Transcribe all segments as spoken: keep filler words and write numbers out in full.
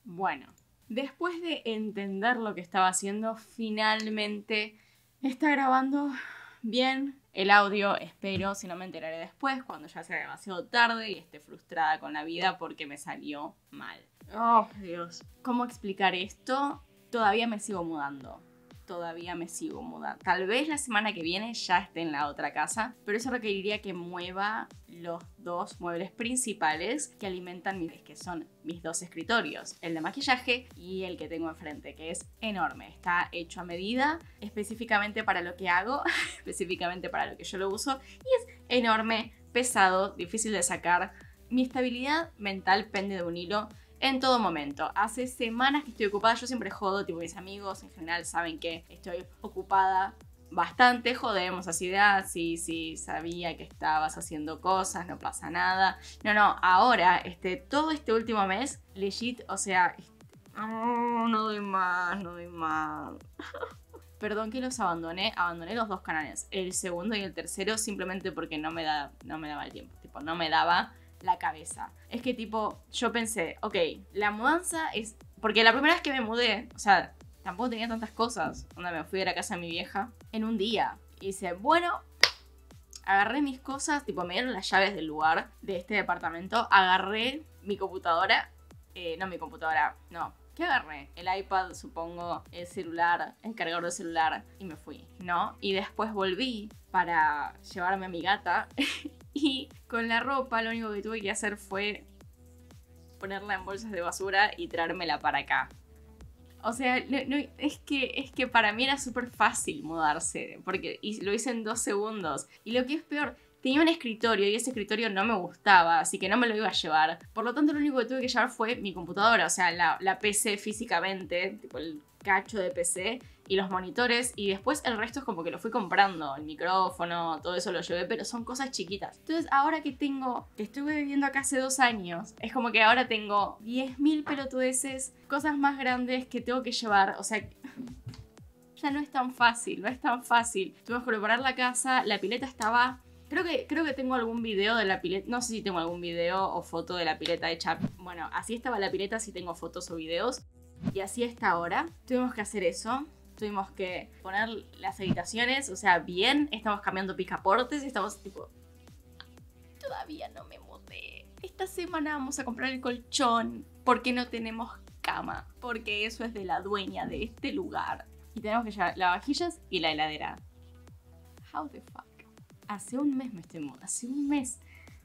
Bueno, después de entender lo que estaba haciendo, finalmente está grabando bien el audio. Espero, si no me enteraré después, cuando ya sea demasiado tarde y esté frustrada con la vida porque me salió mal. Oh, Dios. ¿Cómo explicar esto? Todavía me sigo mudando. Todavía me sigo mudando. Tal vez la semana que viene ya esté en la otra casa, pero eso requeriría que mueva los dos muebles principales que alimentan mis, que son mis dos escritorios, el de maquillaje y el que tengo enfrente, que es enorme. Está hecho a medida, específicamente para lo que hago, específicamente para lo que yo lo uso, y es enorme, pesado, difícil de sacar. Mi estabilidad mental pende de un hilo en todo momento. Hace semanas que estoy ocupada, yo siempre jodo, tipo mis amigos en general saben que estoy ocupada bastante, jodemos así de, ah, sí, sí, sabía que estabas haciendo cosas, no pasa nada. No, no, ahora, este, todo este último mes, legit, o sea, oh, no doy más, no doy más. Perdón que los abandoné, abandoné los dos canales, el segundo y el tercero, simplemente porque no me, da, no me daba el tiempo, tipo, no me daba la cabeza. Es que tipo, yo pensé, ok, la mudanza es... Porque la primera vez que me mudé, o sea, tampoco tenía tantas cosas. Onda, me fui a la casa de mi vieja en un día. Y dice, bueno, agarré mis cosas, tipo, me dieron las llaves del lugar, de este departamento. Agarré mi computadora, eh, no mi computadora, no. ¿Qué agarré? El iPad, supongo, el celular, el cargador de celular, y me fui, ¿no? Y después volví para llevarme a mi gata. Y con la ropa lo único que tuve que hacer fue ponerla en bolsas de basura y traérmela para acá. O sea, no, no, es, que, es que para mí era súper fácil mudarse, porque y lo hice en dos segundos. Y lo que es peor, tenía un escritorio y ese escritorio no me gustaba, así que no me lo iba a llevar. Por lo tanto, lo único que tuve que llevar fue mi computadora, o sea, la, la P C físicamente, tipo el cacho de P C y los monitores, y después el resto es como que lo fui comprando, el micrófono, todo eso lo llevé, pero son cosas chiquitas. Entonces ahora que tengo, que estuve viviendo acá hace dos años, es como que ahora tengo diez mil pelotudeces, cosas más grandes que tengo que llevar, o sea... Ya no es tan fácil, no es tan fácil. Tuvimos que preparar la casa, la pileta estaba... Creo que, creo que tengo algún video de la pileta, no sé si tengo algún video o foto de la pileta hecha. Bueno, así estaba la pileta, si tengo fotos o videos. Y así está ahora. Tuvimos que hacer eso. Tuvimos que poner las habitaciones, o sea, bien. Estamos cambiando picaportes, estamos tipo... Todavía no me mudé. Esta semana vamos a comprar el colchón porque no tenemos cama. Porque eso es de la dueña de este lugar. Y tenemos que llevar lavavajillas y la heladera. How the fuck? Hace un mes me estoy mudando. Hace un mes.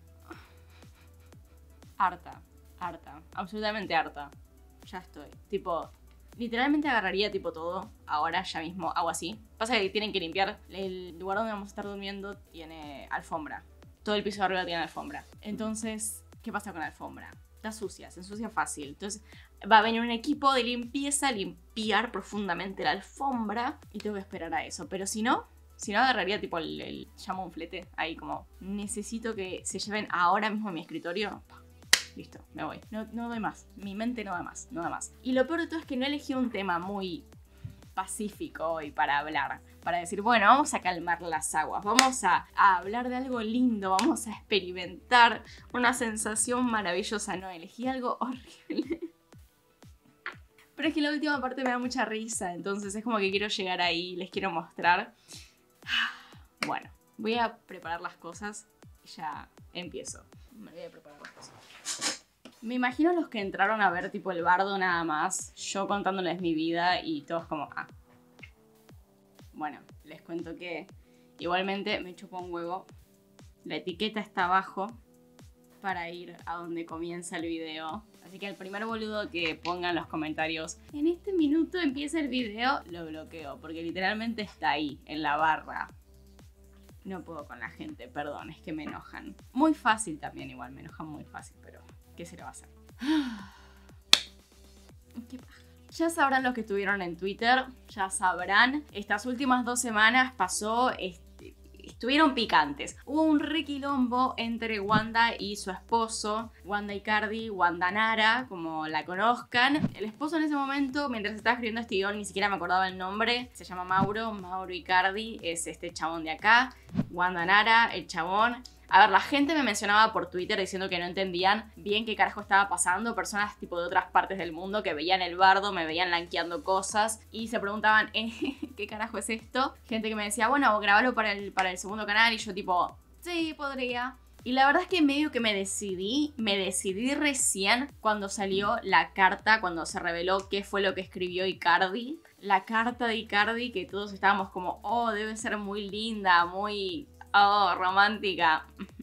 Harta. Harta. Absolutamente harta. Ya estoy. Tipo, literalmente agarraría tipo todo. Ahora, ya mismo, hago así. Pasa que tienen que limpiar. El lugar donde vamos a estar durmiendo tiene alfombra. Todo el piso de arriba tiene alfombra. Entonces, ¿qué pasa con la alfombra? Está sucia, se ensucia fácil. Entonces, va a venir un equipo de limpieza a limpiar profundamente la alfombra. Y tengo que esperar a eso. Pero si no... Si no, agarraría tipo el, el llamo un flete. Ahí como, necesito que se lleven ahora mismo a mi escritorio. Listo, me voy. No, no doy más. Mi mente no da más, no da más. Y lo peor de todo es que no elegí un tema muy pacífico hoy para hablar. Para decir, bueno, vamos a calmar las aguas. Vamos a, a hablar de algo lindo. Vamos a experimentar una sensación maravillosa. No, elegí algo horrible. Pero es que la última parte me da mucha risa. Entonces es como que quiero llegar ahí. Les quiero mostrar. Bueno, voy a preparar las cosas y ya empiezo. Me voy a preparar las cosas. Me imagino los que entraron a ver tipo el bardo nada más, yo contándoles mi vida y todos como, ah. Bueno, les cuento que igualmente me chupó un huevo. La etiqueta está abajo para ir a donde comienza el video. Así que el primer boludo que ponga en los comentarios, en este minuto empieza el video, lo bloqueo. Porque literalmente está ahí, en la barra. No puedo con la gente, perdón, es que me enojan. Muy fácil también, igual, me enojan muy fácil, pero ¿qué se le va a hacer? ¿Qué paja? Ya sabrán los que estuvieron en Twitter, ya sabrán. Estas últimas dos semanas pasó... Este, estuvieron picantes. Hubo un requilombo entre Wanda y su esposo, Wanda Icardi, Wanda Nara, como la conozcan. El esposo en ese momento, mientras estaba escribiendo este guión, ni siquiera me acordaba el nombre. Se llama Mauro, Mauro Icardi, es este chabón de acá. Wanda Nara, el chabón. A ver, la gente me mencionaba por Twitter diciendo que no entendían bien qué carajo estaba pasando. Personas tipo de otras partes del mundo que veían el bardo, me veían lanqueando cosas y se preguntaban, eh, ¿qué carajo es esto? Gente que me decía, bueno, grabalo para el, para el segundo canal y yo tipo, sí, podría. Y la verdad es que medio que me decidí, me decidí recién cuando salió la carta, cuando se reveló qué fue lo que escribió Icardi. La carta de Icardi que todos estábamos como, oh, debe ser muy linda, muy... oh, romántica.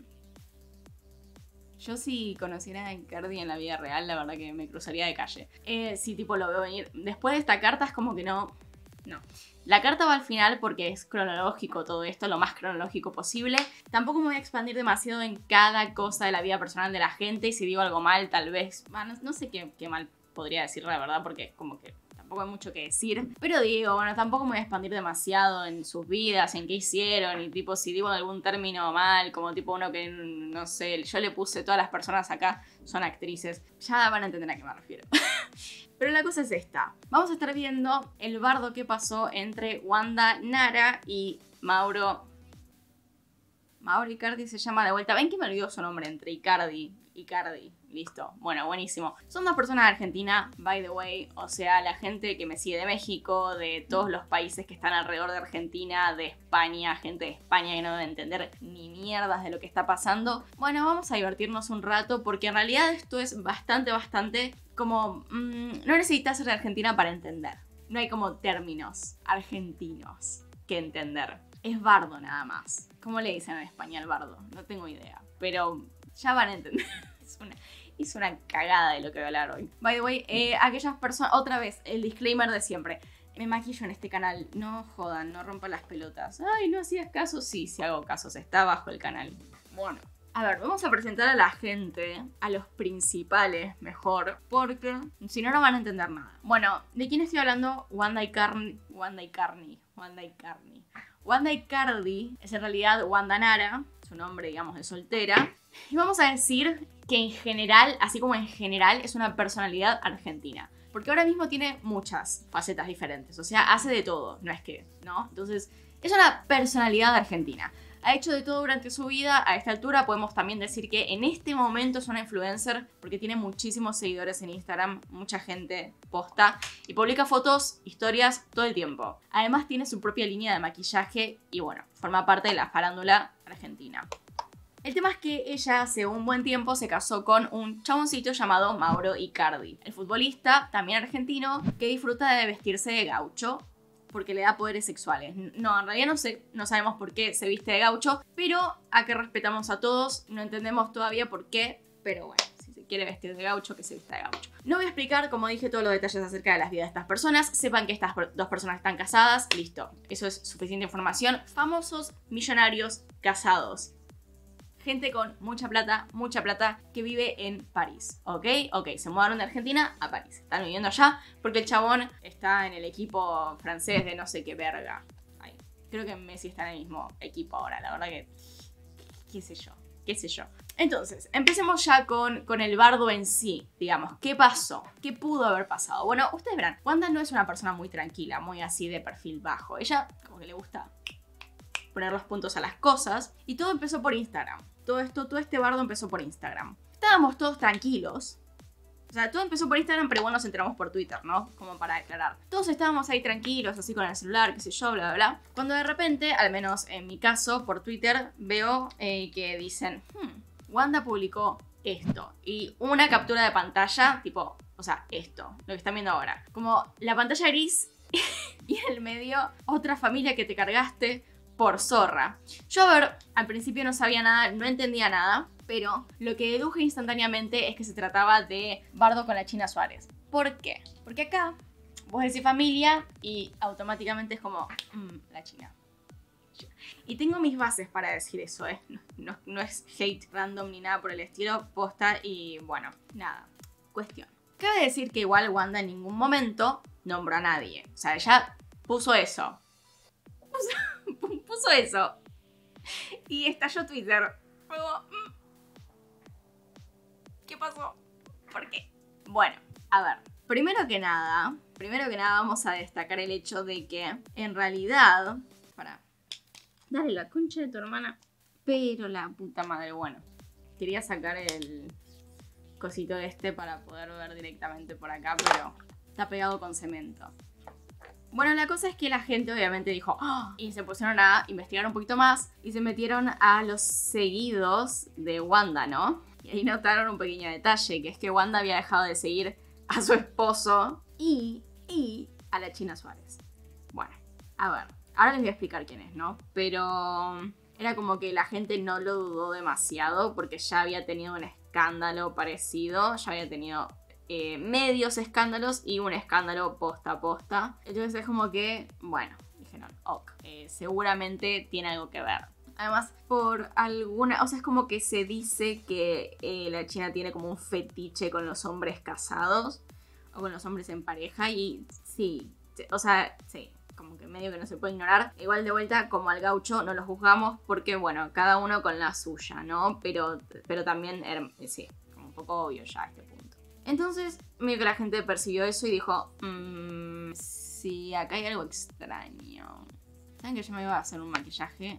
Yo si conociera a Icardi en la vida real, la verdad que me cruzaría de calle. Eh, sí, tipo, lo veo venir. Después de esta carta es como que no... No. La carta va al final porque es cronológico todo esto, lo más cronológico posible. Tampoco me voy a expandir demasiado en cada cosa de la vida personal de la gente. Y si digo algo mal, tal vez... Bueno, no sé qué, qué mal podría decir, la verdad, porque como que... tampoco hay mucho que decir, pero digo, bueno, tampoco me voy a expandir demasiado en sus vidas, en qué hicieron, y tipo, si digo algún término mal, como tipo uno que, no sé, yo le puse, todas las personas acá son actrices, ya van a entender a qué me refiero. Pero la cosa es esta, vamos a estar viendo el bardo que pasó entre Wanda Nara y Mauro... Mauro Icardi se llama de vuelta, ven que me olvidó su nombre, entre Icardi, Icardi, listo, bueno, buenísimo. Son dos personas de Argentina, by the way, o sea, la gente que me sigue de México, de todos los países que están alrededor de Argentina, de España, gente de España que no debe entender ni mierdas de lo que está pasando. Bueno, vamos a divertirnos un rato porque en realidad esto es bastante, bastante como... Mmm, no necesitas ser de Argentina para entender. No hay como términos argentinos que entender. Es bardo nada más. ¿Cómo le dicen en español bardo? No tengo idea, pero ya van a entender. Es una... Hice una cagada de lo que voy a hablar hoy. By the way, eh, aquellas personas... Otra vez, el disclaimer de siempre. Me maquillo en este canal. No jodan, no rompan las pelotas. Ay, ¿no hacías caso? Sí, sí hago casos. Está abajo el canal. Bueno. A ver, vamos a presentar a la gente. A los principales, mejor. Porque si no, no van a entender nada. Bueno, ¿de quién estoy hablando? Wanda Icardi. Wanda Icardi. Wanda Icardi. Wanda Icardi es en realidad Wanda Nara. Su nombre, digamos, de soltera. Y vamos a decir que en general, así como en general, es una personalidad argentina. Porque ahora mismo tiene muchas facetas diferentes. O sea, hace de todo. No es que, ¿no? Entonces, es una personalidad argentina. Ha hecho de todo durante su vida. A esta altura podemos también decir que en este momento es una influencer porque tiene muchísimos seguidores en Instagram. Mucha gente posta. Y publica fotos, historias, todo el tiempo. Además tiene su propia línea de maquillaje. Y bueno, forma parte de la farándula argentina. El tema es que ella hace un buen tiempo se casó con un chaboncito llamado Mauro Icardi. El futbolista, también argentino, que disfruta de vestirse de gaucho porque le da poderes sexuales. No, en realidad no sé, no sabemos por qué se viste de gaucho, pero a que respetamos a todos, no entendemos todavía por qué, pero bueno, si se quiere vestir de gaucho, que se vista de gaucho. No voy a explicar, como dije, todos los detalles acerca de las vidas de estas personas. Sepan que estas dos personas están casadas, listo. Eso es suficiente información. Famosos, millonarios, casados. Gente con mucha plata, mucha plata, que vive en París, ¿ok? Ok, se mudaron de Argentina a París. Están viviendo allá porque el chabón está en el equipo francés de no sé qué verga. Ay, creo que Messi está en el mismo equipo ahora, la verdad que... qué sé yo, qué sé yo. Entonces, empecemos ya con, con el bardo en sí, digamos. ¿Qué pasó? ¿Qué pudo haber pasado? Bueno, ustedes verán, Wanda no es una persona muy tranquila, muy así de perfil bajo. Ella como que le gusta poner los puntos a las cosas y todo empezó por Instagram. Todo esto, todo este bardo empezó por Instagram. Estábamos todos tranquilos. O sea, todo empezó por Instagram, pero igual nos enteramos por Twitter, ¿no? Como para aclarar. Todos estábamos ahí tranquilos, así con el celular, qué sé yo, bla, bla, bla. Cuando de repente, al menos en mi caso, por Twitter, veo eh, que dicen, hmm, Wanda publicó esto. Y una captura de pantalla, tipo, o sea, esto, lo que están viendo ahora. Como la pantalla gris y en el medio otra familia que te cargaste por zorra. Yo, a ver, al principio no sabía nada, no entendía nada, pero lo que deduje instantáneamente es que se trataba de bardo con la China Suárez. ¿Por qué? Porque acá vos decís familia y automáticamente es como, mmm, la China. Y tengo mis bases para decir eso, ¿eh? No, no, no es hate random ni nada por el estilo, posta y bueno, nada, cuestión. Cabe decir que igual Wanda en ningún momento nombró a nadie. O sea, ella puso eso. Puso, puso eso. Y estalló Twitter. Luego, ¿qué pasó? ¿Por qué? Bueno, a ver. Primero que nada, primero que nada vamos a destacar el hecho de que en realidad... Para. Dale la concha de tu hermana. Pero la puta madre, bueno. Quería sacar el cosito este para poder ver directamente por acá, pero está pegado con cemento. Bueno, la cosa es que la gente obviamente dijo ¡oh! Y se pusieron a investigar un poquito más y se metieron a los seguidos de Wanda, ¿no? Y ahí notaron un pequeño detalle, que es que Wanda había dejado de seguir a su esposo y, y a la China Suárez. Bueno, a ver, ahora les voy a explicar quién es, ¿no? Pero era como que la gente no lo dudó demasiado porque ya había tenido un escándalo parecido, ya había tenido eh, medios escándalos y un escándalo posta a posta. Entonces es como que, bueno, dijeron, ok, eh, seguramente tiene algo que ver. Además, por alguna... O sea, es como que se dice que eh, la China tiene como un fetiche con los hombres casados o con los hombres en pareja y sí, o sea, sí, como que medio que no se puede ignorar. Igual de vuelta, como al gaucho, no lo juzgamos porque, bueno, cada uno con la suya, ¿no? Pero, pero también, eh, sí, como un poco obvio ya a este punto. Entonces, medio que la gente percibió eso y dijo, mmm, sí, acá hay algo extraño. ¿Saben que yo me iba a hacer un maquillaje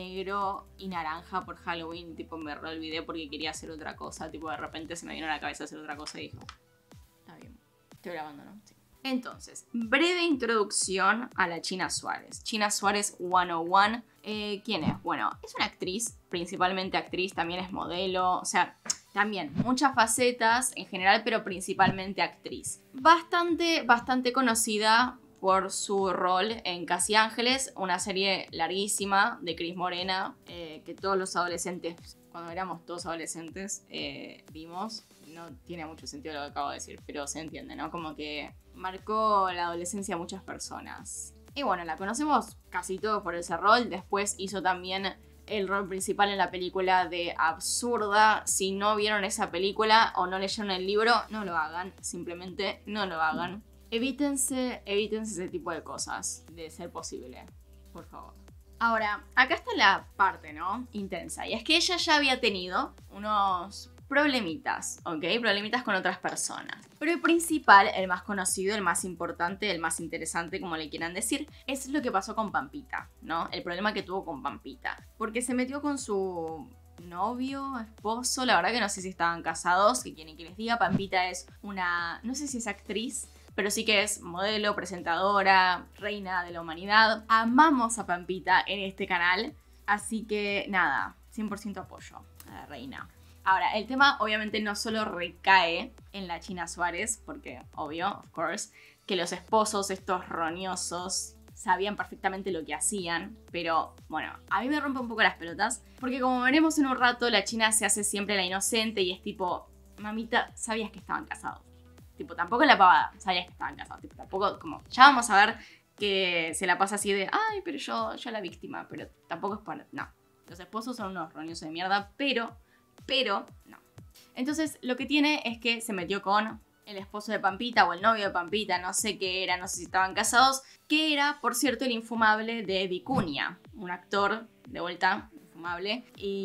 negro y naranja por Halloween? Tipo, me re olvidé porque quería hacer otra cosa. Tipo, de repente se me vino a la cabeza hacer otra cosa y dije, está bien, estoy grabando, ¿no? Sí. Entonces, breve introducción a la China Suárez. China Suárez ciento uno. Eh, ¿Quién es? Bueno, es una actriz, principalmente actriz, también es modelo, o sea, también muchas facetas en general, pero principalmente actriz. Bastante, bastante conocida por su rol en Casi Ángeles, una serie larguísima de Cris Morena, eh, que todos los adolescentes, cuando éramos todos adolescentes, eh, vimos. No tiene mucho sentido lo que acabo de decir, pero se entiende, ¿no? Como que marcó la adolescencia a muchas personas. Y bueno, la conocemos casi todos por ese rol. Después hizo también el rol principal en la película de Absurda. Si no vieron esa película o no leyeron el libro, no lo hagan. Simplemente no lo hagan. Evítense, evítense ese tipo de cosas, de ser posible. Por favor. Ahora, acá está la parte, ¿no? Intensa. Y es que ella ya había tenido unos problemitas, ¿ok? Problemitas con otras personas. Pero el principal, el más conocido, el más importante, el más interesante, como le quieran decir, es lo que pasó con Pampita, ¿no? El problema que tuvo con Pampita. Porque se metió con su novio, esposo, la verdad que no sé si estaban casados, que quieren que les diga. Pampita es una, no sé si es actriz, pero sí que es modelo, presentadora, reina de la humanidad. Amamos a Pampita en este canal, así que nada, cien por ciento apoyo a la reina. Ahora, el tema obviamente no solo recae en la China Suárez, porque obvio, of course, que los esposos, estos roñosos, sabían perfectamente lo que hacían, pero bueno, a mí me rompe un poco las pelotas, porque como veremos en un rato, la China se hace siempre la inocente y es tipo, mamita, sabías que estaban casados. Tipo, tampoco la pavada, sabías que estaban casados, tipo, tampoco, como, ya vamos a ver que se la pasa así de, ay, pero yo, yo la víctima, pero tampoco es por, no, los esposos son unos roñosos de mierda, pero... Pero no. Entonces lo que tiene es que se metió con el esposo de Pampita o el novio de Pampita, no sé qué era, no sé si estaban casados, que era, por cierto, el infumable de Vicuña, un actor de vuelta infumable.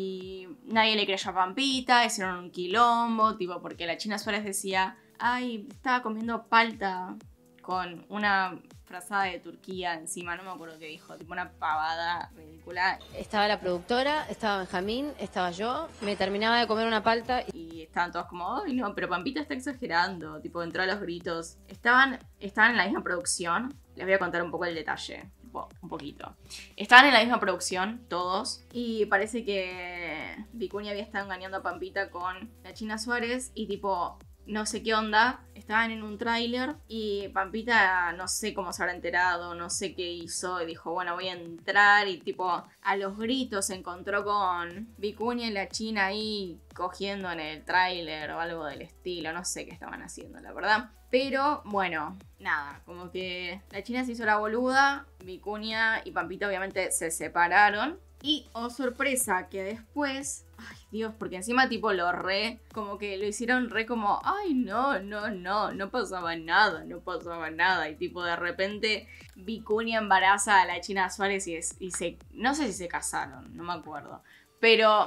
Y nadie le creyó a Pampita, hicieron un quilombo, tipo, porque la China Suárez decía, ay, estaba comiendo palta con una frazada de Turquía encima, no me acuerdo qué dijo, tipo una pavada ridícula. Estaba la productora, estaba Benjamín, estaba yo, me terminaba de comer una palta. Y estaban todos como, ay no, pero Pampita está exagerando, tipo entró a los gritos. Estaban, estaban en la misma producción, les voy a contar un poco el detalle, tipo, un poquito. Estaban en la misma producción, todos, y parece que Vicuña había estado engañando a Pampita con la China Suárez y tipo... No sé qué onda, estaban en un tráiler y Pampita no sé cómo se habrá enterado, no sé qué hizo y dijo, bueno, voy a entrar y tipo a los gritos se encontró con Vicuña y la China ahí cogiendo en el tráiler o algo del estilo, no sé qué estaban haciendo, la verdad. Pero bueno, nada, como que la China se hizo la boluda, Vicuña y Pampita obviamente se separaron. Y, oh sorpresa, que después, ay Dios, porque encima tipo lo re, como que lo hicieron re como, ay no, no, no, no pasaba nada, no pasaba nada. Y tipo de repente Vicuña embaraza a la China Suárez y, es, y se, no sé si se casaron, no me acuerdo. Pero,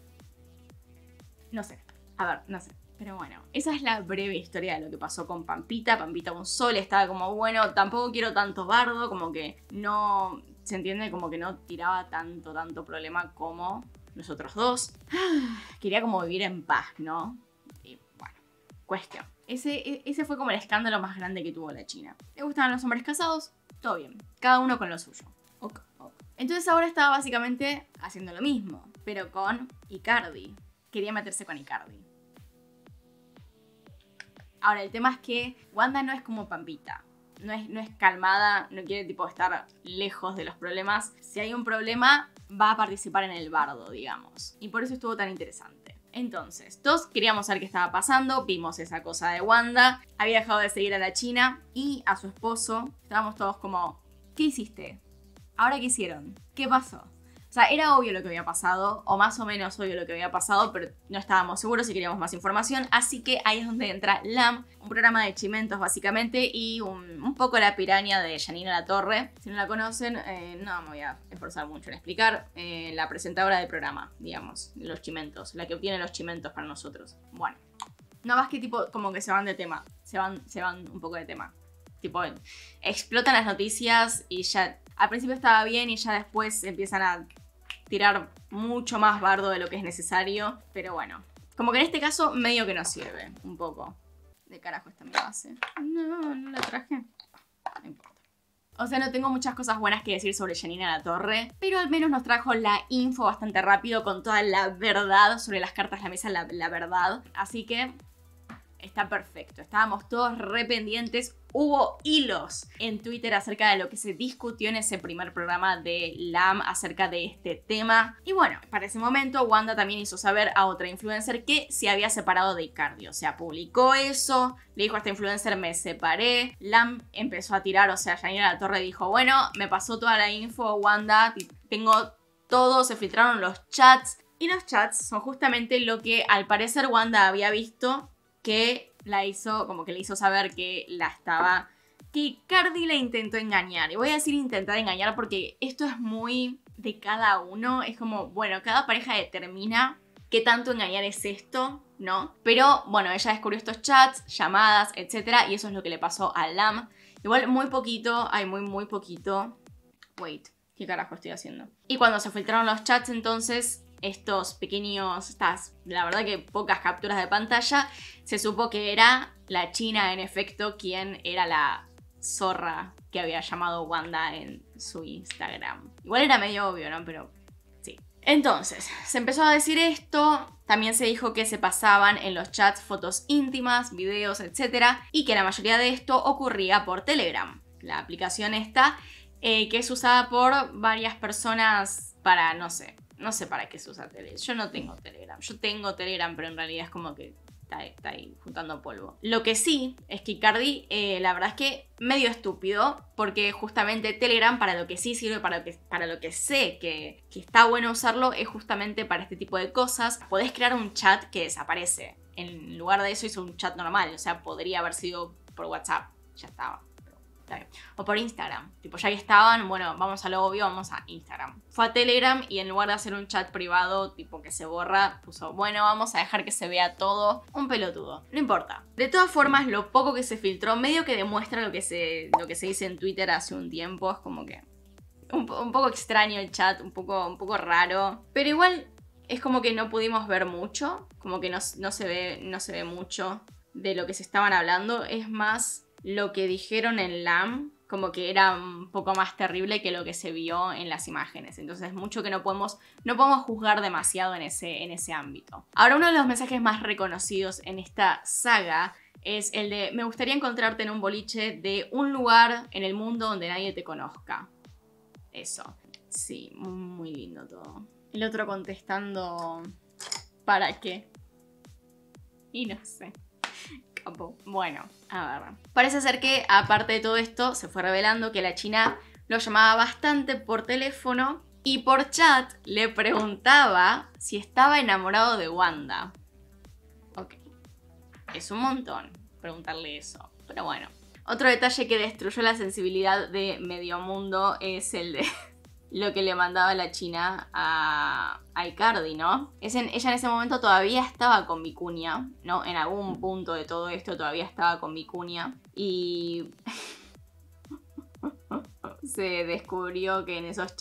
no sé, a ver, no sé. Pero bueno, esa es la breve historia de lo que pasó con Pampita. Pampita un sol, estaba como, bueno, tampoco quiero tanto bardo, como que no... Se entiende como que no tiraba tanto, tanto problema como los otros dos. Quería como vivir en paz, ¿no? Y bueno, cuestión. Ese, ese fue como el escándalo más grande que tuvo la China. ¿Le gustaban los hombres casados? Todo bien. Cada uno con lo suyo. Ok, ok. Entonces ahora estaba básicamente haciendo lo mismo, pero con Icardi. Quería meterse con Icardi. Ahora, el tema es que Wanda no es como Pampita. No es, no es calmada, no quiere tipo estar lejos de los problemas. Si hay un problema, va a participar en el bardo, digamos. Y por eso estuvo tan interesante. Entonces, todos queríamos saber qué estaba pasando. Vimos esa cosa de Wanda. Había dejado de seguir a la China y a su esposo. Estábamos todos como, ¿qué hiciste? ¿Ahora qué hicieron? ¿Qué pasó? O sea, era obvio lo que había pasado, o más o menos obvio lo que había pasado, pero no estábamos seguros si queríamos más información. Así que ahí es donde entra LAM, un programa de chimentos básicamente, y un, un poco la piraña de Yanina Latorre. Si no la conocen, eh, no me voy a esforzar mucho en explicar. Eh, la presentadora del programa, digamos, de los chimentos, la que obtiene los chimentos para nosotros. Bueno, no más que tipo como que se van de tema, se van, se van un poco de tema. Tipo, explotan las noticias y ya al principio estaba bien y ya después empiezan a tirar mucho más bardo de lo que es necesario. Pero bueno, como que en este caso medio que nos sirve un poco. ¿De carajo está mi base? No, no la traje. No importa. O sea, no tengo muchas cosas buenas que decir sobre Yanina Latorre, pero al menos nos trajo la info bastante rápido con toda la verdad sobre las cartas de la mesa, la, la verdad. Así que está perfecto. Estábamos todos re pendientes. Hubo hilos en Twitter acerca de lo que se discutió en ese primer programa de LAM acerca de este tema. Y bueno, para ese momento Wanda también hizo saber a otra influencer que se había separado de Icardi. O sea, publicó eso, le dijo a esta influencer, me separé. LAM empezó a tirar, o sea, Yanina Latorre dijo, bueno, me pasó toda la info, Wanda, tengo todo, se filtraron los chats. Y los chats son justamente lo que al parecer Wanda había visto, que la hizo, como que le hizo saber que la estaba, que Icardi la intentó engañar. Y voy a decir intentar engañar porque esto es muy de cada uno. Es como, bueno, cada pareja determina qué tanto engañar es esto, ¿no? Pero, bueno, ella descubrió estos chats, llamadas, etcétera. Y eso es lo que le pasó a LAM. Igual muy poquito, hay muy, muy poquito. Wait, ¿qué carajo estoy haciendo? Y cuando se filtraron los chats, entonces, estos pequeños, estas, la verdad que pocas capturas de pantalla, se supo que era la China, en efecto, quien era la zorra que había llamado Wanda en su Instagram. Igual era medio obvio, ¿no? Pero sí. Entonces, se empezó a decir esto. También se dijo que se pasaban en los chats fotos íntimas, videos, etcétera. Y que la mayoría de esto ocurría por Telegram. La aplicación esta, eh, que es usada por varias personas para, no sé, no sé para qué se usa Telegram. Yo no tengo Telegram. Yo tengo Telegram, pero en realidad es como que está, está ahí juntando polvo. Lo que sí es que Icardi, eh, la verdad es que medio estúpido, porque justamente Telegram para lo que sí sirve, para lo que, para lo que sé que, que está bueno usarlo, es justamente para este tipo de cosas. Podés crear un chat que desaparece. En lugar de eso hizo un chat normal. O sea, podría haber sido por WhatsApp. Ya estaba. O por Instagram. Tipo, ya que estaban, bueno, vamos a lo obvio, vamos a Instagram. Fue a Telegram y en lugar de hacer un chat privado, tipo que se borra, puso, bueno, vamos a dejar que se vea todo. Un pelotudo. No importa. De todas formas, lo poco que se filtró, medio que demuestra lo que se, lo que se dice en Twitter hace un tiempo. Es como que un, un poco extraño el chat, un poco, un poco raro. Pero igual es como que no pudimos ver mucho. Como que no, no, se ve, no se ve mucho de lo que se estaban hablando. Es más lo que dijeron en LAM, como que era un poco más terrible que lo que se vio en las imágenes. Entonces, mucho que no podemos, no podemos juzgar demasiado en ese, en ese ámbito. Ahora, uno de los mensajes más reconocidos en esta saga es el de, me gustaría encontrarte en un boliche de un lugar en el mundo donde nadie te conozca. Eso. Sí, muy lindo todo. El otro contestando, ¿para qué? Y no sé. Bueno, a ver. Parece ser que, aparte de todo esto, se fue revelando que la China lo llamaba bastante por teléfono y por chat le preguntaba si estaba enamorado de Wanda. Ok. Es un montón preguntarle eso. Pero bueno. Otro detalle que destruyó la sensibilidad de medio mundo es el de lo que le mandaba la China a, a Icardi, ¿no? Es en, ella en ese momento todavía estaba con Vicuña, ¿no? En algún punto de todo esto todavía estaba con Vicuña. Y se descubrió que en esos chats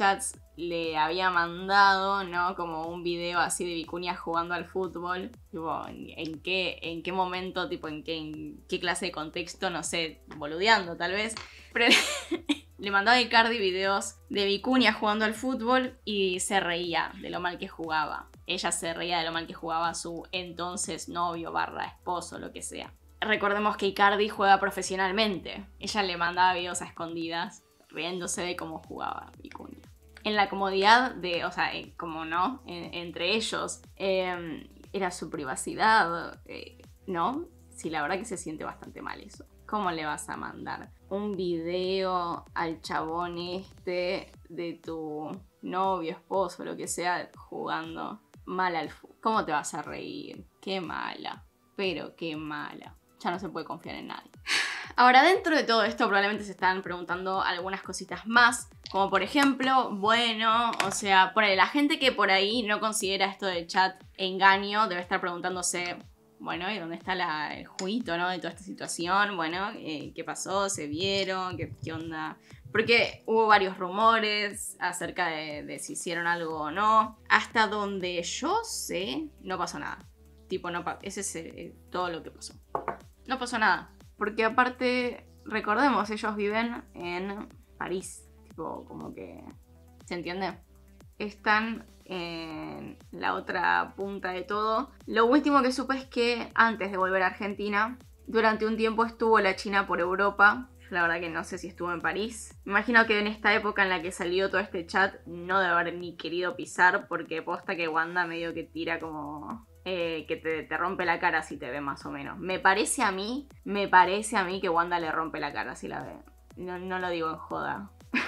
le había mandado, ¿no? Como un video así de Vicuña jugando al fútbol. Tipo, ¿en, en qué, en qué momento, tipo, en qué, en qué clase de contexto? No sé, boludeando tal vez. Pero le mandaba a Icardi videos de Vicuña jugando al fútbol y se reía de lo mal que jugaba. Ella se reía de lo mal que jugaba su entonces novio barra esposo, lo que sea. Recordemos que Icardi juega profesionalmente. Ella le mandaba videos a escondidas, riéndose de cómo jugaba Vicuña. En la comodidad de, o sea, eh, como no, en, entre ellos, eh, era su privacidad, eh, ¿no? Sí, la verdad que se siente bastante mal eso. ¿Cómo le vas a mandar un video al chabón este de tu novio, esposo, lo que sea, jugando mal al fútbol? ¿Cómo te vas a reír? Qué mala, pero qué mala. Ya no se puede confiar en nadie. Ahora, dentro de todo esto probablemente se están preguntando algunas cositas más, como por ejemplo, bueno, o sea, por ahí, la gente que por ahí no considera esto del chat engaño debe estar preguntándose, bueno, ¿y dónde está la, el juguito, no? De toda esta situación, bueno, eh, ¿qué pasó? ¿Se vieron? ¿Qué, qué onda? Porque hubo varios rumores acerca de, de si hicieron algo o no. Hasta donde yo sé, no pasó nada. Tipo, no pa- ese es eh, todo lo que pasó. No pasó nada. Porque aparte, recordemos, ellos viven en París. Tipo, como que... ¿Se entiende? Están en la otra punta de todo. Lo último que supe es que antes de volver a Argentina, durante un tiempo estuvo la China por Europa. La verdad que no sé si estuvo en París. Me imagino que en esta época en la que salió todo este chat no debe haber ni querido pisar, porque posta que Wanda medio que tira como... Eh, que te, te rompe la cara si te ve más o menos. Me parece a mí, me parece a mí que Wanda le rompe la cara si la ve. No, no lo digo en joda.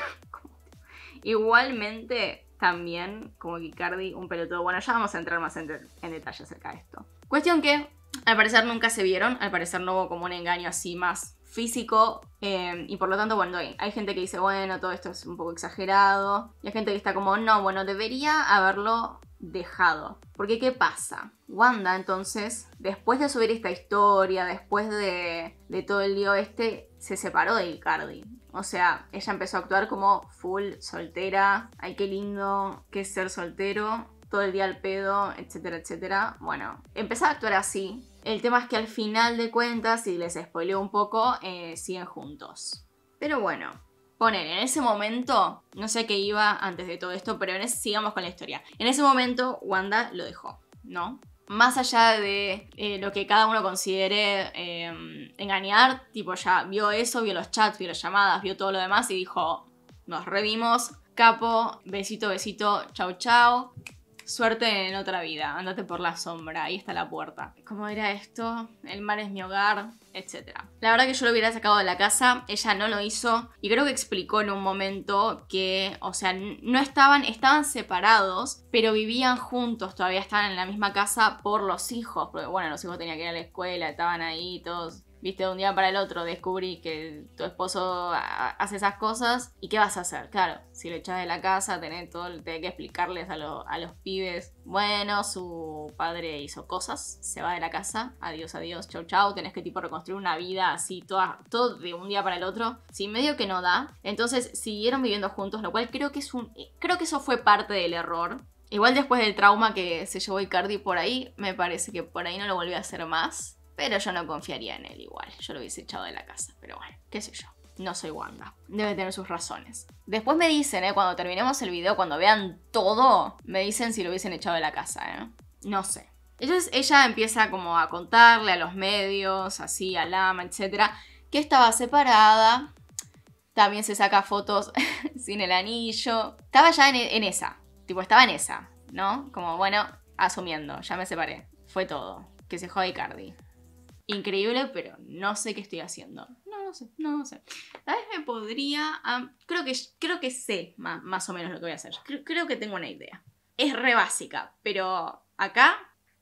Igualmente, también, como que Icardi, un pelotudo. Bueno, ya vamos a entrar más en, de en detalle acerca de esto. Cuestión que, al parecer nunca se vieron. Al parecer no hubo como un engaño así más físico. Eh, y por lo tanto, bueno, hay, hay gente que dice, bueno, todo esto es un poco exagerado. Y hay gente que está como, no, bueno, debería haberlo dejado. Porque, ¿qué pasa? Wanda, entonces, después de subir esta historia, después de, de todo el lío este, se separó de Icardi. O sea, ella empezó a actuar como full soltera. Ay, qué lindo que es ser soltero. Todo el día al pedo, etcétera, etcétera. Bueno, empezó a actuar así. El tema es que al final de cuentas, y les spoileo un poco, eh, siguen juntos. Pero bueno, ponen, en ese momento, no sé qué iba antes de todo esto, pero en ese, sigamos con la historia. En ese momento, Wanda lo dejó, ¿no? Más allá de eh, lo que cada uno considere eh, engañar, tipo ya vio eso, vio los chats, vio las llamadas, vio todo lo demás y dijo, nos revimos, capo, besito, besito, chau, chau. Suerte en otra vida, andate por la sombra, ahí está la puerta. ¿Cómo era esto? El mar es mi hogar, etcétera. La verdad que yo lo hubiera sacado de la casa, ella no lo hizo y creo que explicó en un momento que, o sea, no estaban, estaban separados, pero vivían juntos, todavía estaban en la misma casa por los hijos, porque bueno, los hijos tenían que ir a la escuela, estaban ahí todos... Viste, de un día para el otro descubrí que tu esposo hace esas cosas. ¿Y qué vas a hacer? Claro, si lo echas de la casa, tenés, todo, tenés que explicarles a, lo, a los pibes. Bueno, su padre hizo cosas, se va de la casa. Adiós, adiós, chau, chau. Tenés que tipo reconstruir una vida así, toda, todo de un día para el otro. Sí, medio que no da. Entonces siguieron viviendo juntos, lo cual creo que es un... Creo que eso fue parte del error. Igual después del trauma que se llevó Icardi por ahí, me parece que por ahí no lo volvió a hacer más. Pero yo no confiaría en él igual. Yo lo hubiese echado de la casa. Pero bueno, qué sé yo. No soy Wanda. Debe tener sus razones. Después me dicen, ¿eh? Cuando terminemos el video, cuando vean todo, me dicen si lo hubiesen echado de la casa, ¿eh? No sé. Entonces ella empieza como a contarle a los medios, así, a Lama, etcétera, que estaba separada. También se saca fotos sin el anillo. Estaba ya en, en esa. Tipo, estaba en esa, ¿no? Como, bueno, asumiendo, ya me separé. Fue todo. Que se joda Icardi. Increíble, pero no sé qué estoy haciendo. No, no sé, no, no sé. Tal vez me podría... Um, creo, que, creo que sé más, más o menos lo que voy a hacer. Creo, creo que tengo una idea. Es re básica, pero acá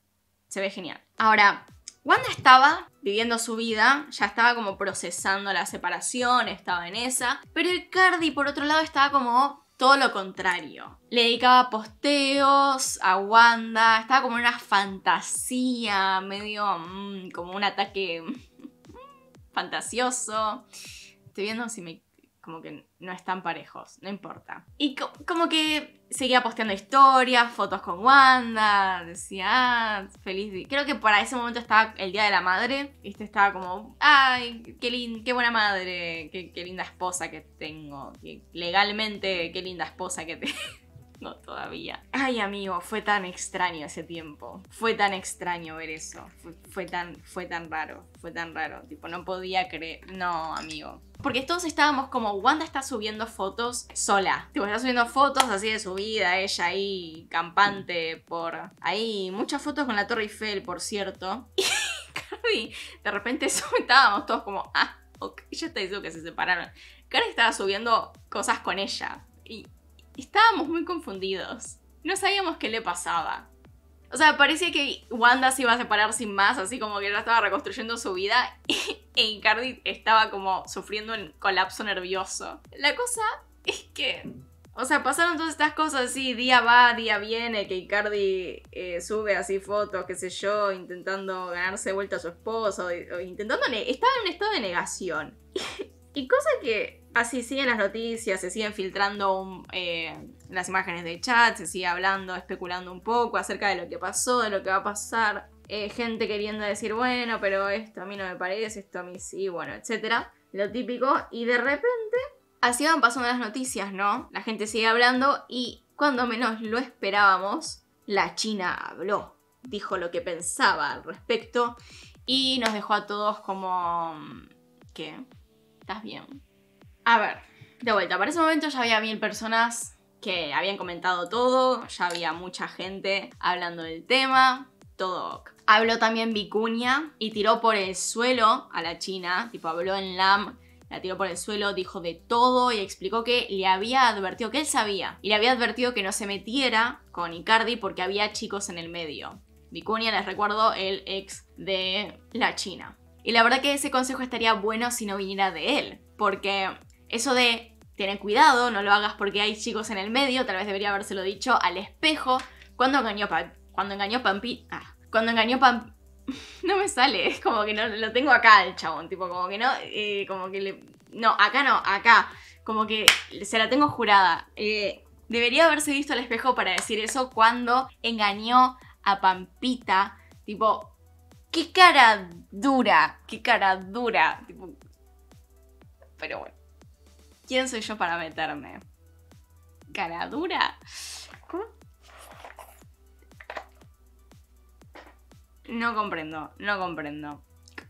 se ve genial. Ahora, Wanda estaba viviendo su vida, ya estaba como procesando la separación, estaba en esa. Pero Icardi, por otro lado, estaba como... todo lo contrario. Le dedicaba posteos a Wanda. Estaba como en una fantasía, medio mmm, como un ataque fantasioso. Estoy viendo si me... como que no están parejos, no importa. Y co como que seguía posteando historias, fotos con Wanda, decía, ah, feliz día. Creo que para ese momento estaba el Día de la Madre, ¿viste? Estaba como, ay, qué, lin qué buena madre, qué, qué linda esposa que tengo, que legalmente, qué linda esposa que tengo. No, todavía. Ay, amigo, fue tan extraño ese tiempo. Fue tan extraño ver eso. Fue, fue, tan, fue tan raro. Fue tan raro. Tipo, no podía creer. No, amigo. Porque todos estábamos como, Wanda está subiendo fotos sola. Tipo, está subiendo fotos así de su vida. Ella ahí, campante por... Ahí, muchas fotos con la Torre Eiffel, por cierto. Y Cardi, de repente estábamos todos como, ah, ok, ya está diciendo que se separaron. Cardi estaba subiendo cosas con ella. Y... estábamos muy confundidos. No sabíamos qué le pasaba. O sea, parecía que Wanda se iba a separar sin más, así como que ya estaba reconstruyendo su vida. E Icardi estaba como sufriendo un colapso nervioso. La cosa es que... o sea, pasaron todas estas cosas así, día va, día viene, que Icardi eh, sube así fotos, qué sé yo, intentando ganarse de vuelta a su esposo, o, o intentando... estaba en un estado de negación. Y cosa que... así siguen las noticias, se siguen filtrando un, eh, las imágenes de chat, se sigue hablando, especulando un poco acerca de lo que pasó, de lo que va a pasar. Eh, gente queriendo decir, bueno, pero esto a mí no me parece, esto a mí sí, bueno, etcétera. Lo típico. Y de repente, así van pasando las noticias, ¿no? La gente sigue hablando y cuando menos lo esperábamos, la China habló. Dijo lo que pensaba al respecto y nos dejó a todos como... ¿qué? ¿Estás bien? A ver, de vuelta, para ese momento ya había mil personas que habían comentado todo, ya había mucha gente hablando del tema, todo ok. Habló también Vicuña y tiró por el suelo a la China, tipo habló en LAM, la tiró por el suelo, dijo de todo y explicó que le había advertido, que él sabía, y le había advertido que no se metiera con Icardi porque había chicos en el medio. Vicuña, les recuerdo, el ex de la China. Y la verdad que ese consejo estaría bueno si no viniera de él, porque... eso de tener cuidado, no lo hagas porque hay chicos en el medio, tal vez debería habérselo dicho al espejo cuando engañó Pam, cuando engañó Pampi, ah, cuando engañó Pam, no me sale, es como que no lo tengo acá el chabón, tipo como que no, eh, como que le, no, acá no, acá, como que se la tengo jurada. Eh, debería haberse visto al espejo para decir eso cuando engañó a Pampita, tipo, qué cara dura, qué cara dura, tipo, pero bueno. ¿Quién soy yo para meterme? ¿Cara dura? ¿Cómo? No comprendo, no comprendo.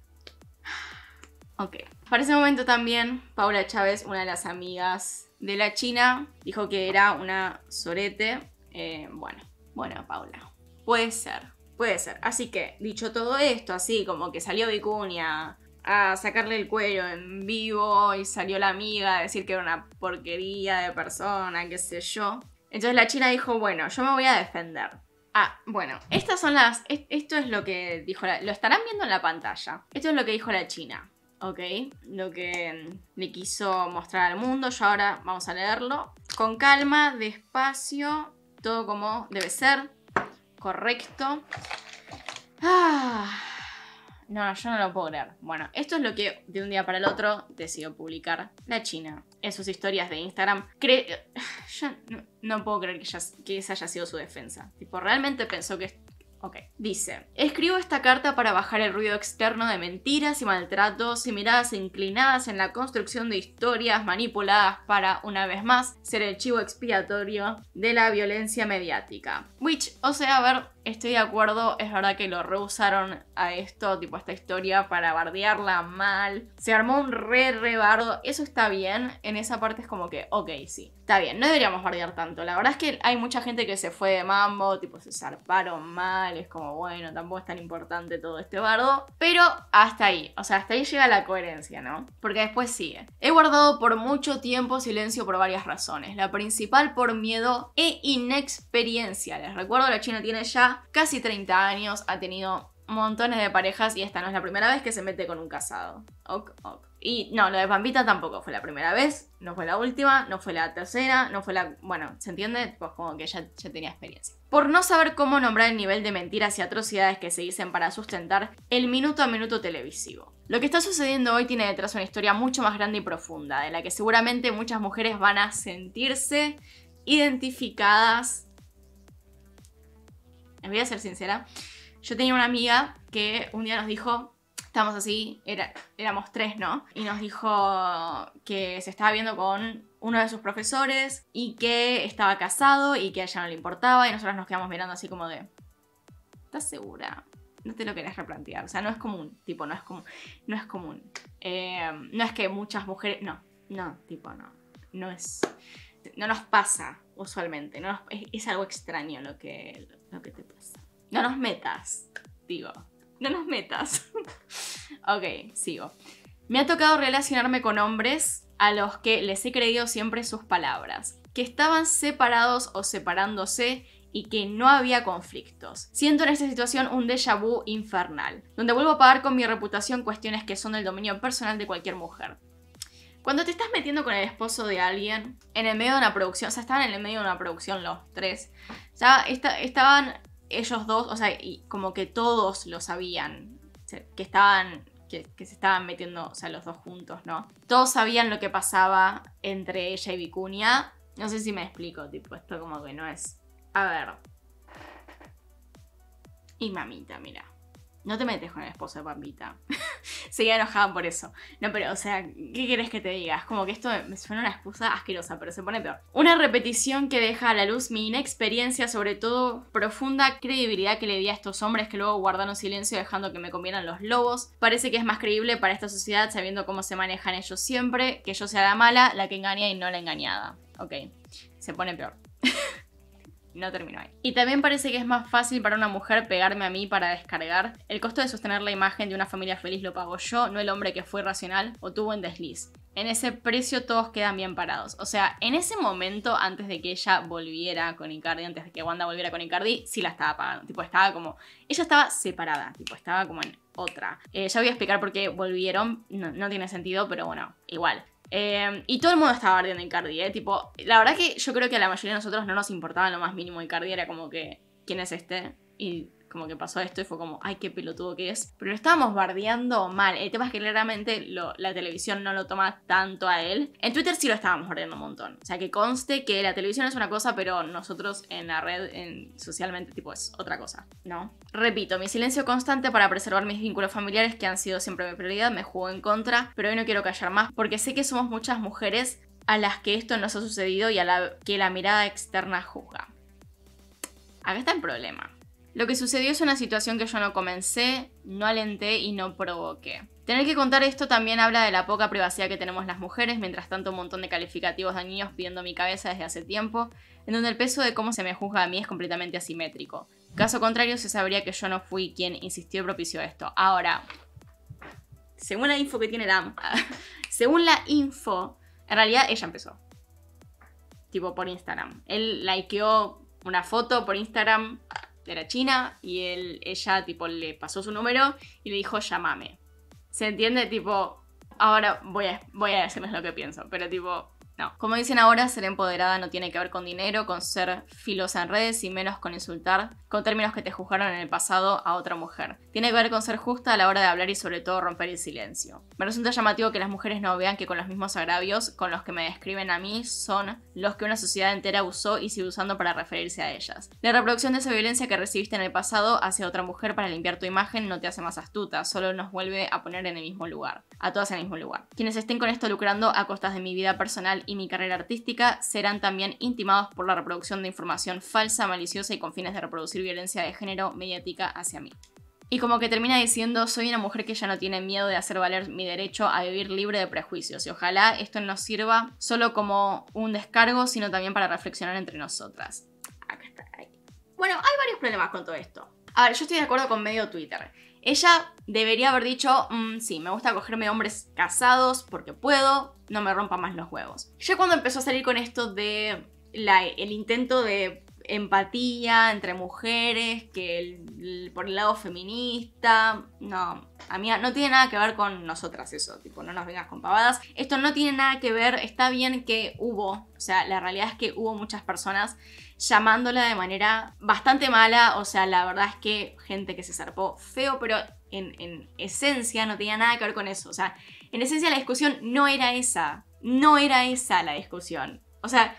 Ok. Para ese momento también, Paula Chávez, una de las amigas de la China, dijo que era una sorete. Eh, bueno, bueno, Paula. Puede ser, puede ser. Así que, dicho todo esto, así como que salió Vicuña a sacarle el cuello en vivo y salió la amiga a decir que era una porquería de persona, qué sé yo. Entonces la China dijo, bueno, yo me voy a defender. Ah, bueno, estas son las... Esto es lo que dijo la... Lo estarán viendo en la pantalla. Esto es lo que dijo la China, ¿ok? Lo que le quiso mostrar al mundo. Yo ahora vamos a leerlo. Con calma, despacio, todo como debe ser. Correcto. Ah... No, yo no lo puedo creer. Bueno, esto es lo que de un día para el otro decidió publicar la China en sus historias de Instagram. Cre yo no, no puedo creer que, ya, que esa haya sido su defensa. Tipo, realmente pensó que... Ok. Dice, escribo esta carta para bajar el ruido externo de mentiras y maltratos y miradas inclinadas en la construcción de historias manipuladas para, una vez más, ser el chivo expiatorio de la violencia mediática. Which, o sea, a ver, estoy de acuerdo, es verdad que lo reusaron a esto, tipo a esta historia, para bardearla mal. Se armó un re re bardo, eso está bien, en esa parte es como que, ok, sí, está bien, no deberíamos bardear tanto. La verdad es que hay mucha gente que se fue de mambo, tipo se zarparon mal, es como, bueno, tampoco es tan importante todo este bardo, pero hasta ahí, o sea, hasta ahí llega la coherencia, ¿no? Porque después sigue. He guardado por mucho tiempo silencio por varias razones, la principal por miedo e inexperiencia. Les recuerdo, la China tiene ya casi treinta años, ha tenido montones de parejas y esta no es la primera vez que se mete con un casado. Ok, ok. Y no, lo de Pampita tampoco fue la primera vez, no fue la última, no fue la tercera, no fue la... Bueno, ¿se entiende? Pues como que ya, ya tenía experiencia. Por no saber cómo nombrar el nivel de mentiras y atrocidades que se dicen para sustentar el minuto a minuto televisivo. Lo que está sucediendo hoy tiene detrás una historia mucho más grande y profunda, de la que seguramente muchas mujeres van a sentirse identificadas. Les voy a ser sincera. Yo tenía una amiga que un día nos dijo... Estábamos así, era, éramos tres, ¿no? Y nos dijo que se estaba viendo con uno de sus profesores y que estaba casado y que a ella no le importaba. Y nosotros nos quedamos mirando así como de... ¿Estás segura? No te lo querés replantear. O sea, no es común. Tipo, no es común. No es común. Eh, no es que muchas mujeres... No, no, tipo, no. No es... No nos pasa usualmente. No nos, es, es algo extraño lo que, lo que te pasa. No nos metas, digo. No nos metas. Ok, sigo. Me ha tocado relacionarme con hombres a los que les he creído siempre sus palabras, que estaban separados o separándose y que no había conflictos. Siento en esta situación un déjà vu infernal, donde vuelvo a pagar con mi reputación cuestiones que son del dominio personal de cualquier mujer. Cuando te estás metiendo con el esposo de alguien, en el medio de una producción, o sea, estaban en el medio de una producción los tres, o sea, esta, estaban... ellos dos, o sea, y como que todos lo sabían, que estaban, que, que se estaban metiendo, o sea, los dos juntos, ¿no? Todos sabían lo que pasaba entre ella y Vicuña. No sé si me explico, tipo, esto como que no es... A ver. Y mamita, mira. No te metes con el esposo de Pampita. Seguía enojada por eso. No, pero, o sea, ¿qué querés que te diga? Es como que esto me suena una excusa asquerosa, pero se pone peor. Una repetición que deja a la luz mi inexperiencia, sobre todo profunda credibilidad que le di a estos hombres que luego guardaron silencio dejando que me comieran los lobos. Parece que es más creíble para esta sociedad, sabiendo cómo se manejan ellos siempre, que yo sea la mala, la que engaña y no la engañada. Ok, se pone peor. No terminó ahí. Y también parece que es más fácil para una mujer pegarme a mí para descargar. El costo de sostener la imagen de una familia feliz lo pago yo, no el hombre que fue racional o tuvo en desliz. En ese precio todos quedan bien parados. O sea, en ese momento, antes de que ella volviera con Icardi, antes de que Wanda volviera con Icardi, sí la estaba pagando. Tipo, estaba como... Ella estaba separada, tipo, estaba como en otra. Eh, ya voy a explicar por qué volvieron. No, no tiene sentido, pero bueno, igual. Eh, y todo el mundo estaba ardiendo Icardi, ¿eh? Tipo, la verdad que yo creo que a la mayoría de nosotros no nos importaba lo más mínimo Icardi, era como que, ¿quién es este? Y como que pasó esto y fue como, ay, qué pelotudo que es. Pero lo estábamos bardeando mal. El tema es que claramente lo, la televisión no lo toma tanto a él. En Twitter sí lo estábamos bardeando un montón. O sea, que conste que la televisión es una cosa, pero nosotros en la red, en, socialmente, tipo, es otra cosa, ¿no? Repito, mi silencio constante para preservar mis vínculos familiares, que han sido siempre mi prioridad, me jugó en contra, pero hoy no quiero callar más, porque sé que somos muchas mujeres a las que esto nos ha sucedido y a la que la mirada externa juzga. Acá está el problema. Lo que sucedió es una situación que yo no comencé, no alenté y no provoqué. Tener que contar esto también habla de la poca privacidad que tenemos las mujeres, mientras tanto un montón de calificativos dañinos pidiendo mi cabeza desde hace tiempo, en donde el peso de cómo se me juzga a mí es completamente asimétrico. Caso contrario, se sabría que yo no fui quien insistió y propició esto. Ahora, según la info que tiene la A M, según la info, en realidad ella empezó. Tipo por Instagram. Él likeó una foto por Instagram de la China y él, ella tipo le pasó su número y le dijo llámame. ¿Se entiende? Tipo, ahora voy a, voy a decirles lo que pienso, pero tipo, no. Como dicen ahora, ser empoderada no tiene que ver con dinero, con ser filosa en redes y menos con insultar, con términos que te juzgaron en el pasado a otra mujer. Tiene que ver con ser justa a la hora de hablar y sobre todo romper el silencio. Me resulta llamativo que las mujeres no vean que con los mismos agravios con los que me describen a mí son los que una sociedad entera usó y sigue usando para referirse a ellas. La reproducción de esa violencia que recibiste en el pasado hacia otra mujer para limpiar tu imagen no te hace más astuta, solo nos vuelve a poner en el mismo lugar, a todas en el mismo lugar. Quienes estén con esto lucrando a costas de mi vida personal y mi carrera artística serán también intimados por la reproducción de información falsa, maliciosa y con fines de reproducir violencia de género mediática hacia mí. Y como que termina diciendo, soy una mujer que ya no tiene miedo de hacer valer mi derecho a vivir libre de prejuicios y ojalá esto no sirva solo como un descargo, sino también para reflexionar entre nosotras. Acá está. Ahí. Bueno, hay varios problemas con todo esto. A ver, yo estoy de acuerdo con medio Twitter. Ella debería haber dicho, mmm, sí, me gusta cogerme hombres casados porque puedo, no me rompa más los huevos. Ya cuando empezó a salir con esto de la, el intento de empatía entre mujeres, que el, el, por el lado feminista. No, amiga, no tiene nada que ver con nosotras eso, tipo, no nos vengas con pavadas. Esto no tiene nada que ver, está bien que hubo, o sea, la realidad es que hubo muchas personas llamándola de manera bastante mala, o sea, la verdad es que gente que se zarpó feo, pero en, en esencia no tenía nada que ver con eso, o sea, en esencia la discusión no era esa, no era esa la discusión, o sea,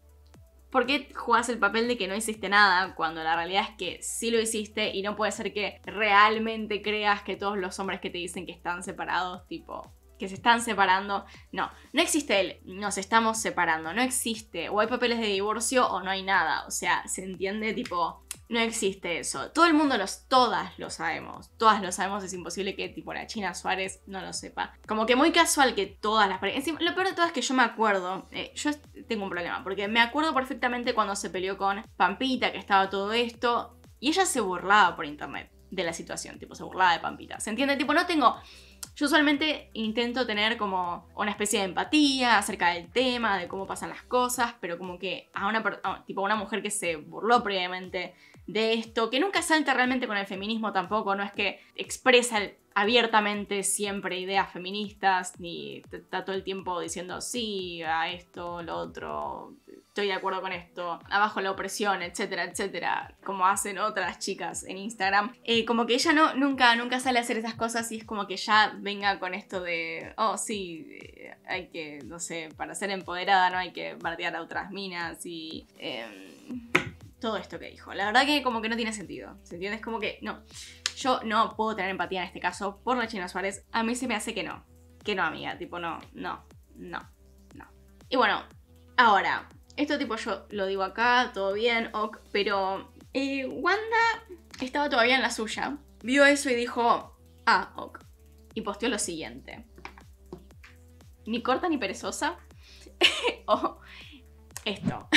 ¿por qué jugás el papel de que no hiciste nada cuando la realidad es que sí lo hiciste y no puede ser que realmente creas que todos los hombres que te dicen que están separados, tipo, que se están separando? No, no existe el nos estamos separando, no existe. O hay papeles de divorcio o no hay nada. O sea, ¿se entiende? Tipo, no existe eso. Todo el mundo, los, todas lo sabemos. Todas lo sabemos, es imposible que tipo la China Suárez no lo sepa. Como que muy casual que todas las parejas... Lo peor de todo es que yo me acuerdo, eh, yo tengo un problema, porque me acuerdo perfectamente cuando se peleó con Pampita, que estaba todo esto, y ella se burlaba por internet de la situación, tipo, se burlaba de Pampita. ¿Se entiende? Tipo, no tengo... Yo usualmente intento tener como una especie de empatía acerca del tema, de cómo pasan las cosas, pero como que a una, a, tipo, a una mujer que se burló previamente de esto, que nunca salta realmente con el feminismo tampoco, no es que expresa abiertamente siempre ideas feministas, ni está todo el tiempo diciendo sí a esto, lo otro, estoy de acuerdo con esto, abajo la opresión, etcétera, etcétera, como hacen otras chicas en Instagram. Eh, como que ella no, nunca, nunca sale a hacer esas cosas y es como que ya venga con esto de, oh sí, hay que, no sé, para ser empoderada no hay que bardear a otras minas y... Eh, todo esto que dijo. La verdad que como que no tiene sentido. ¿Se entiende? Es como que no. Yo no puedo tener empatía en este caso por la China Suárez. A mí se me hace que no. Que no, amiga. Tipo, no, no, no, no. Y bueno, ahora, esto tipo yo lo digo acá, todo bien, ok, pero eh, Wanda estaba todavía en la suya. Vio eso y dijo, ah, ok. Y posteó lo siguiente. Ni corta ni perezosa. O esto.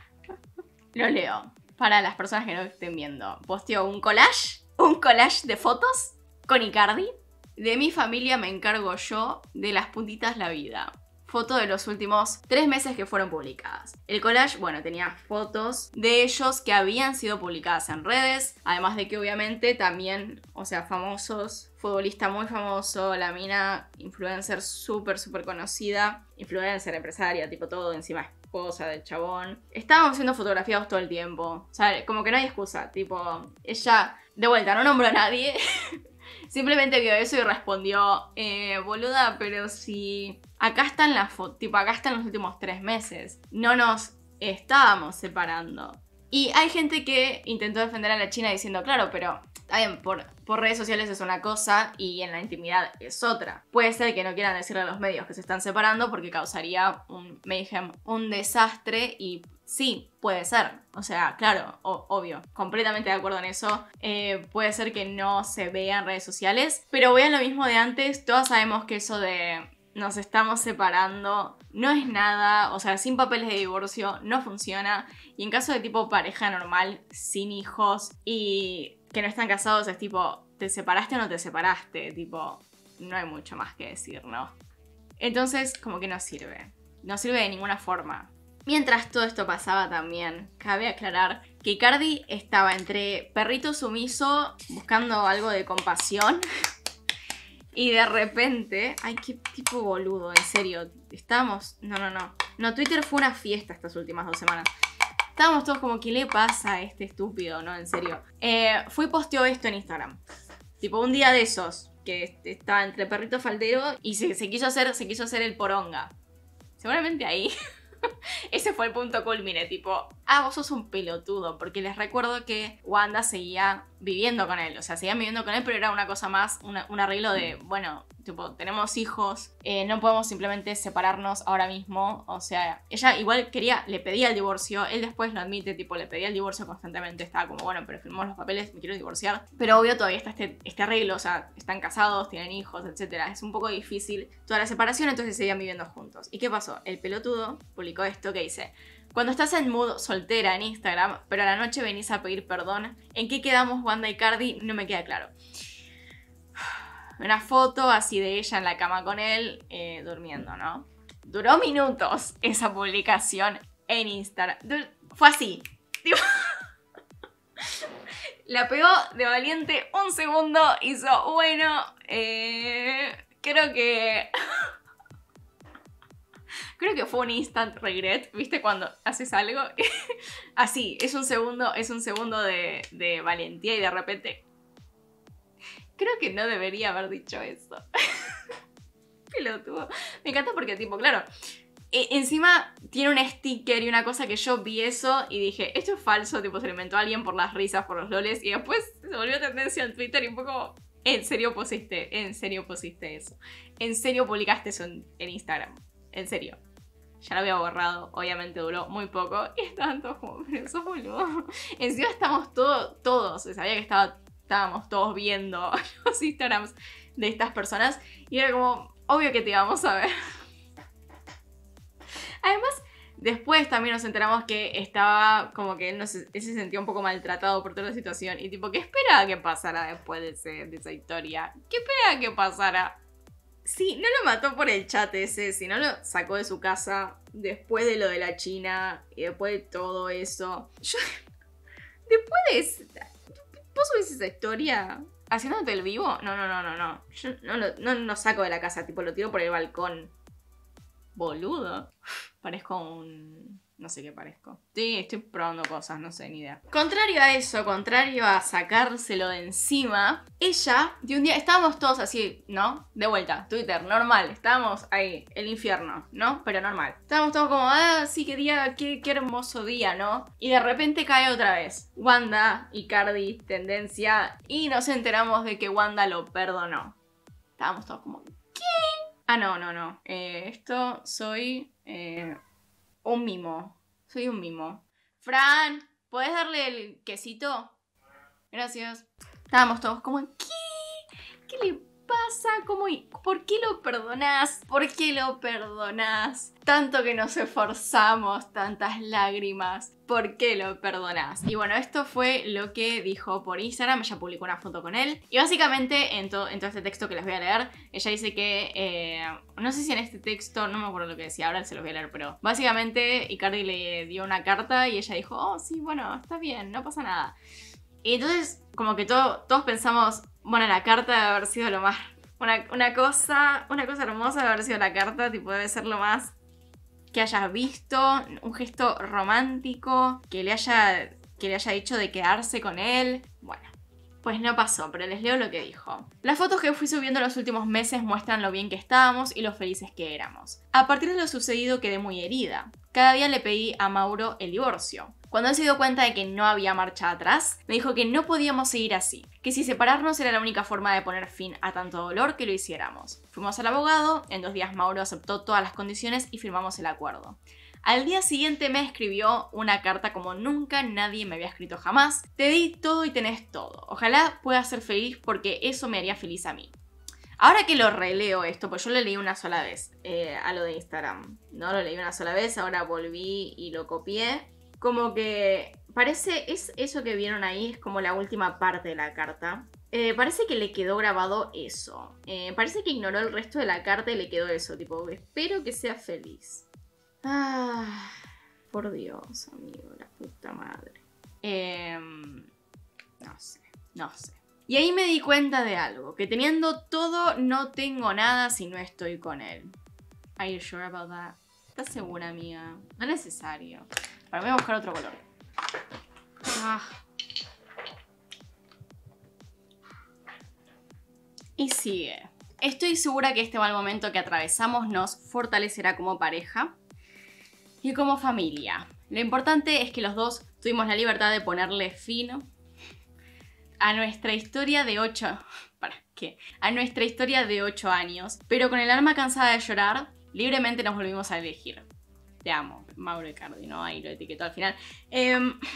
Lo leo. Para las personas que no estén viendo. Posteó un collage. Un collage de fotos con Icardi. De mi familia me encargo yo, de las puntitas la vida. Foto de los últimos tres meses que fueron publicadas. El collage, bueno, tenía fotos de ellos que habían sido publicadas en redes. Además de que obviamente también, o sea, famosos. Futbolista muy famoso, la mina influencer súper, súper conocida. Influencer, empresaria, tipo todo encima esposa del chabón. Estábamos siendo fotografiados todo el tiempo. O sea, como que no hay excusa. Tipo, ella, de vuelta, no nombró a nadie. Simplemente vio eso y respondió, eh, boluda, pero si acá están las fotos, tipo, acá están los últimos tres meses. No nos estábamos separando. Y hay gente que intentó defender a la China diciendo, claro, pero bien, por, por redes sociales es una cosa y en la intimidad es otra. Puede ser que no quieran decirle a los medios que se están separando porque causaría un mayhem, un desastre y sí, puede ser. O sea, claro, o, obvio, completamente de acuerdo en eso. Eh, puede ser que no se vea en redes sociales, pero vean lo mismo de antes. Todos sabemos que eso de nos estamos separando no es nada, o sea, sin papeles de divorcio no funciona. Y en caso de tipo pareja normal, sin hijos y que no están casados, es tipo, ¿te separaste o no te separaste? Tipo, no hay mucho más que decir, ¿no? Entonces, como que no sirve. No sirve de ninguna forma. Mientras todo esto pasaba también, cabe aclarar que Icardi estaba entre perrito sumiso, buscando algo de compasión, y de repente... Ay, qué tipo boludo, en serio. Estábamos... No, no, no. No, Twitter fue una fiesta estas últimas dos semanas. Estábamos todos como, ¿qué le pasa a este estúpido? No, en serio. Eh, fui y posteó esto en Instagram. Tipo, un día de esos, que estaba entre perrito faldero y se, se, quiso hacer, se quiso hacer el poronga. Seguramente ahí... Ese fue el punto culmine, tipo, ah, vos sos un pelotudo, porque les recuerdo que Wanda seguía viviendo con él, o sea, seguían viviendo con él, pero era una cosa más, una, un arreglo de, bueno, tipo, tenemos hijos, eh, no podemos simplemente separarnos ahora mismo, o sea, ella igual quería, le pedía el divorcio, él después lo admite, tipo, le pedía el divorcio constantemente, estaba como, bueno, pero firmamos los papeles, me quiero divorciar, pero obvio todavía está este, este arreglo, o sea, están casados, tienen hijos, etcétera, es un poco difícil toda la separación, entonces seguían viviendo juntos. ¿Y qué pasó? El pelotudo publicó esto que dice: cuando estás en mood soltera en Instagram, pero a la noche venís a pedir perdón, ¿en qué quedamos Wanda y Icardi? No me queda claro. Una foto así de ella en la cama con él, eh, durmiendo, ¿no? Duró minutos esa publicación en Instagram. Dur- Fue así. Tipo, la pegó de valiente un segundo, hizo, bueno, eh, creo que... Creo que fue un instant regret, ¿viste? Cuando haces algo. Así, es un segundo, es un segundo de, de valentía y de repente... Creo que no debería haber dicho eso. Pelotudo. Me encanta porque, tipo, claro... E encima tiene un sticker y una cosa que yo vi eso y dije, esto es falso, tipo se lo inventó alguien por las risas, por los loles, y después se volvió tendencia en Twitter y un poco, ¿en serio pusiste? ¿En serio pusiste eso? ¿En serio publicaste eso en, en Instagram? ¿En serio? Ya lo había borrado, obviamente duró muy poco y estaban todos como, pero sos boludo. Encima estamos todo, todos, se sabía que estaba, estábamos todos viendo los Instagrams de estas personas y era como, obvio que te íbamos a ver. Además, después también nos enteramos que estaba como que él, no se, él se sentía un poco maltratado por toda la situación. Y tipo, ¿qué esperaba que pasara después de, ese, de esa historia? ¿Qué esperaba que pasara? Sí, no lo mató por el chat ese, sino lo sacó de su casa después de lo de la China y después de todo eso. Yo, después de ese, ¿vos subís esa historia haciéndote el vivo? No, no, no, no, no. Yo no lo no, no saco de la casa, tipo lo tiro por el balcón. Boludo. Parezco un... no sé qué parezco. Sí, estoy probando cosas, no sé, ni idea. Contrario a eso, contrario a sacárselo de encima, ella, de un día, estábamos todos así, ¿no? De vuelta, Twitter, normal. Estábamos ahí, el infierno, ¿no? Pero normal. Estábamos todos como, ah, sí, qué día, qué, qué hermoso día, ¿no? Y de repente cae otra vez. Wanda y Cardi, tendencia, y nos enteramos de que Wanda lo perdonó. Estábamos todos como, ¿qué? Ah, no, no, no. Eh, esto soy eh, un mimo. Soy un mimo. Fran, ¿podés darle el quesito? Gracias. Estábamos todos como, ¿qué? ¿Qué le pasa? ¿Cómo y ¿Por qué lo perdonás? ¿Por qué lo perdonás? Tanto que nos esforzamos, tantas lágrimas. ¿Por qué lo perdonás? Y bueno, esto fue lo que dijo por Instagram. Ella publicó una foto con él. Y básicamente, en, to en todo este texto que les voy a leer, ella dice que... Eh, no sé si en este texto, no me acuerdo lo que decía, ahora se los voy a leer, pero... Básicamente, Icardi le dio una carta y ella dijo, oh, sí, bueno, está bien, no pasa nada. Y entonces, como que todo, todos pensamos, bueno, la carta debe haber sido lo más... Una, una cosa, una cosa hermosa debe haber sido la carta, tipo, debe ser lo más... que hayas visto, un gesto romántico, que le haya, que le haya hecho de quedarse con él. Bueno, pues no pasó, pero les leo lo que dijo. Las fotos que fui subiendo los últimos meses muestran lo bien que estábamos y lo felices que éramos. A partir de lo sucedido quedé muy herida. Cada día le pedí a Mauro el divorcio. Cuando él se dio cuenta de que no había marcha atrás, me dijo que no podíamos seguir así, que si separarnos era la única forma de poner fin a tanto dolor que lo hiciéramos. Fuimos al abogado, en dos días Mauro aceptó todas las condiciones y firmamos el acuerdo. Al día siguiente me escribió una carta como nunca nadie me había escrito jamás. Te di todo y tenés todo. Ojalá puedas ser feliz porque eso me haría feliz a mí. Ahora que lo releo esto, pues yo lo leí una sola vez eh, a lo de Instagram. No lo leí una sola vez, ahora volví y lo copié. Como que parece, es eso que vieron ahí, es como la última parte de la carta. Eh, parece que le quedó grabado eso. Eh, parece que ignoró el resto de la carta y le quedó eso, tipo, espero que sea feliz. Ah, por Dios, amigo, la puta madre. Eh, no sé, no sé. Y ahí me di cuenta de algo, que teniendo todo no tengo nada si no estoy con él. Are you sure about that? ¿Estás segura, amiga? No es necesario. Ahora voy a buscar otro color. Ah. Y sigue. Estoy segura que este mal momento que atravesamos nos fortalecerá como pareja y como familia. Lo importante es que los dos tuvimos la libertad de ponerle fin a nuestra historia de ocho... ¿Para qué? A nuestra historia de ocho años. Pero con el alma cansada de llorar, libremente nos volvimos a elegir. Te amo, Mauro Icardi, ¿no? Ahí lo etiquetó al final. Eh,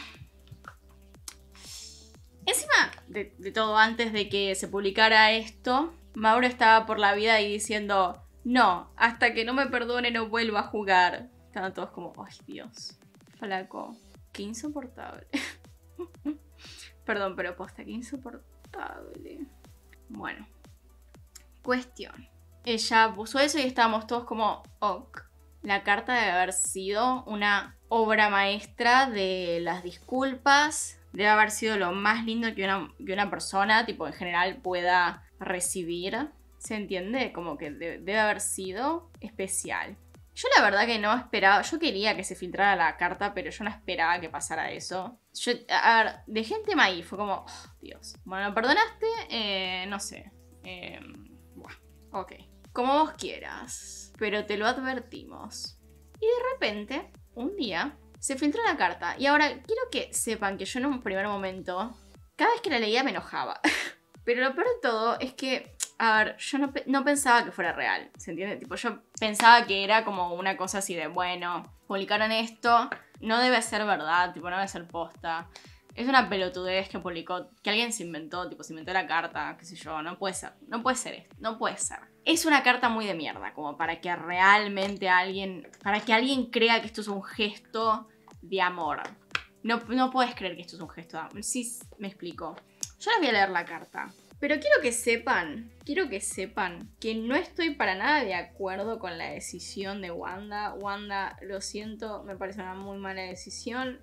encima de, de todo, antes de que se publicara esto, Mauro estaba por la vida ahí diciendo, no, hasta que no me perdone no vuelvo a jugar. Estaban todos como, ay Dios, flaco, qué insoportable. Perdón, pero posta, qué insoportable. Bueno, cuestión. Ella puso eso y estábamos todos como, ok. La carta debe haber sido una obra maestra de las disculpas. Debe haber sido lo más lindo que una, que una persona, tipo, en general pueda recibir. ¿Se entiende? Como que de, debe haber sido especial. Yo la verdad que no esperaba, yo quería que se filtrara la carta, pero yo no esperaba que pasara eso. Yo, a ver, dejé el tema ahí, fue como, oh, Dios. Bueno, perdonaste, eh, no sé. Eh, bueno, ok. Como vos quieras, pero te lo advertimos. Y de repente, un día, se filtró la carta. Y ahora, quiero que sepan que yo en un primer momento, cada vez que la leía me enojaba. Pero lo peor de todo es que, a ver, yo no, no pensaba que fuera real, ¿se entiende? Tipo, yo pensaba que era como una cosa así de, bueno, publicaron esto, no debe ser verdad, tipo, no debe ser posta. Es una pelotudez que publicó, que alguien se inventó, tipo, se inventó la carta, qué sé yo, no puede ser, no puede ser esto, no puede ser. Es una carta muy de mierda, como para que realmente alguien, para que alguien crea que esto es un gesto de amor. No, no puedes creer que esto es un gesto de amor. Sí, me explico. Yo les voy a leer la carta. Pero quiero que sepan, quiero que sepan que no estoy para nada de acuerdo con la decisión de Wanda. Wanda, lo siento, me parece una muy mala decisión.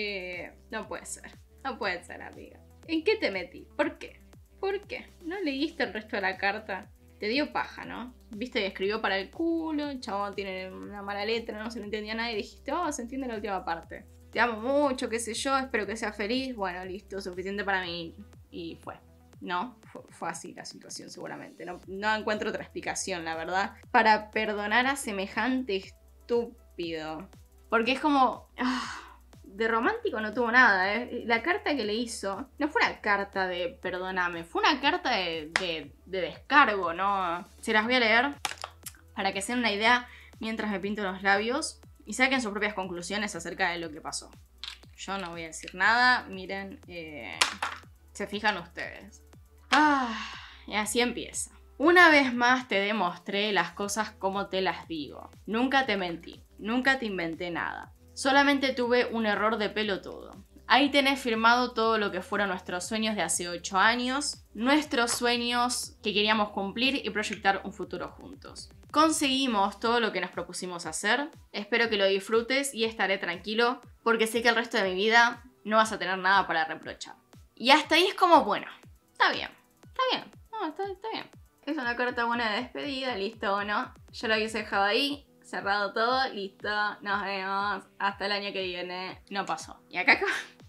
Eh, no puede ser, no puede ser, amiga. ¿En qué te metí? ¿Por qué? ¿Por qué? ¿No leíste el resto de la carta? Te dio paja, ¿no? Viste que escribió para el culo, el chabón tiene una mala letra, no se lo entendía nada y dijiste, oh, se entiende la última parte. Te amo mucho, qué sé yo, espero que seas feliz. Bueno, listo, suficiente para mí. Y fue. No, fue, fue así la situación seguramente. No, no encuentro otra explicación, la verdad, para perdonar a semejante estúpido. Porque es como... Ah, de romántico no tuvo nada, ¿eh? La carta que le hizo no fue una carta de perdóname, fue una carta de, de, de descargo, ¿no? Se las voy a leer para que se den una idea mientras me pinto los labios y saquen sus propias conclusiones acerca de lo que pasó. Yo no voy a decir nada, miren, eh, se fijan ustedes. Ah, y así empieza. Una vez más te demostré las cosas como te las digo. Nunca te mentí, nunca te inventé nada. Solamente tuve un error de pelotudo. Ahí tenés firmado todo lo que fueron nuestros sueños de hace ocho años, nuestros sueños que queríamos cumplir y proyectar un futuro juntos. Conseguimos todo lo que nos propusimos hacer, espero que lo disfrutes y estaré tranquilo porque sé que el resto de mi vida no vas a tener nada para reprochar. Y hasta ahí es como, bueno, está bien, está bien, no, está, está bien. Es una carta buena de despedida, listo o no, yo lo hubiese dejado ahí. Cerrado todo, listo, nos vemos, hasta el año que viene, no pasó. Y acá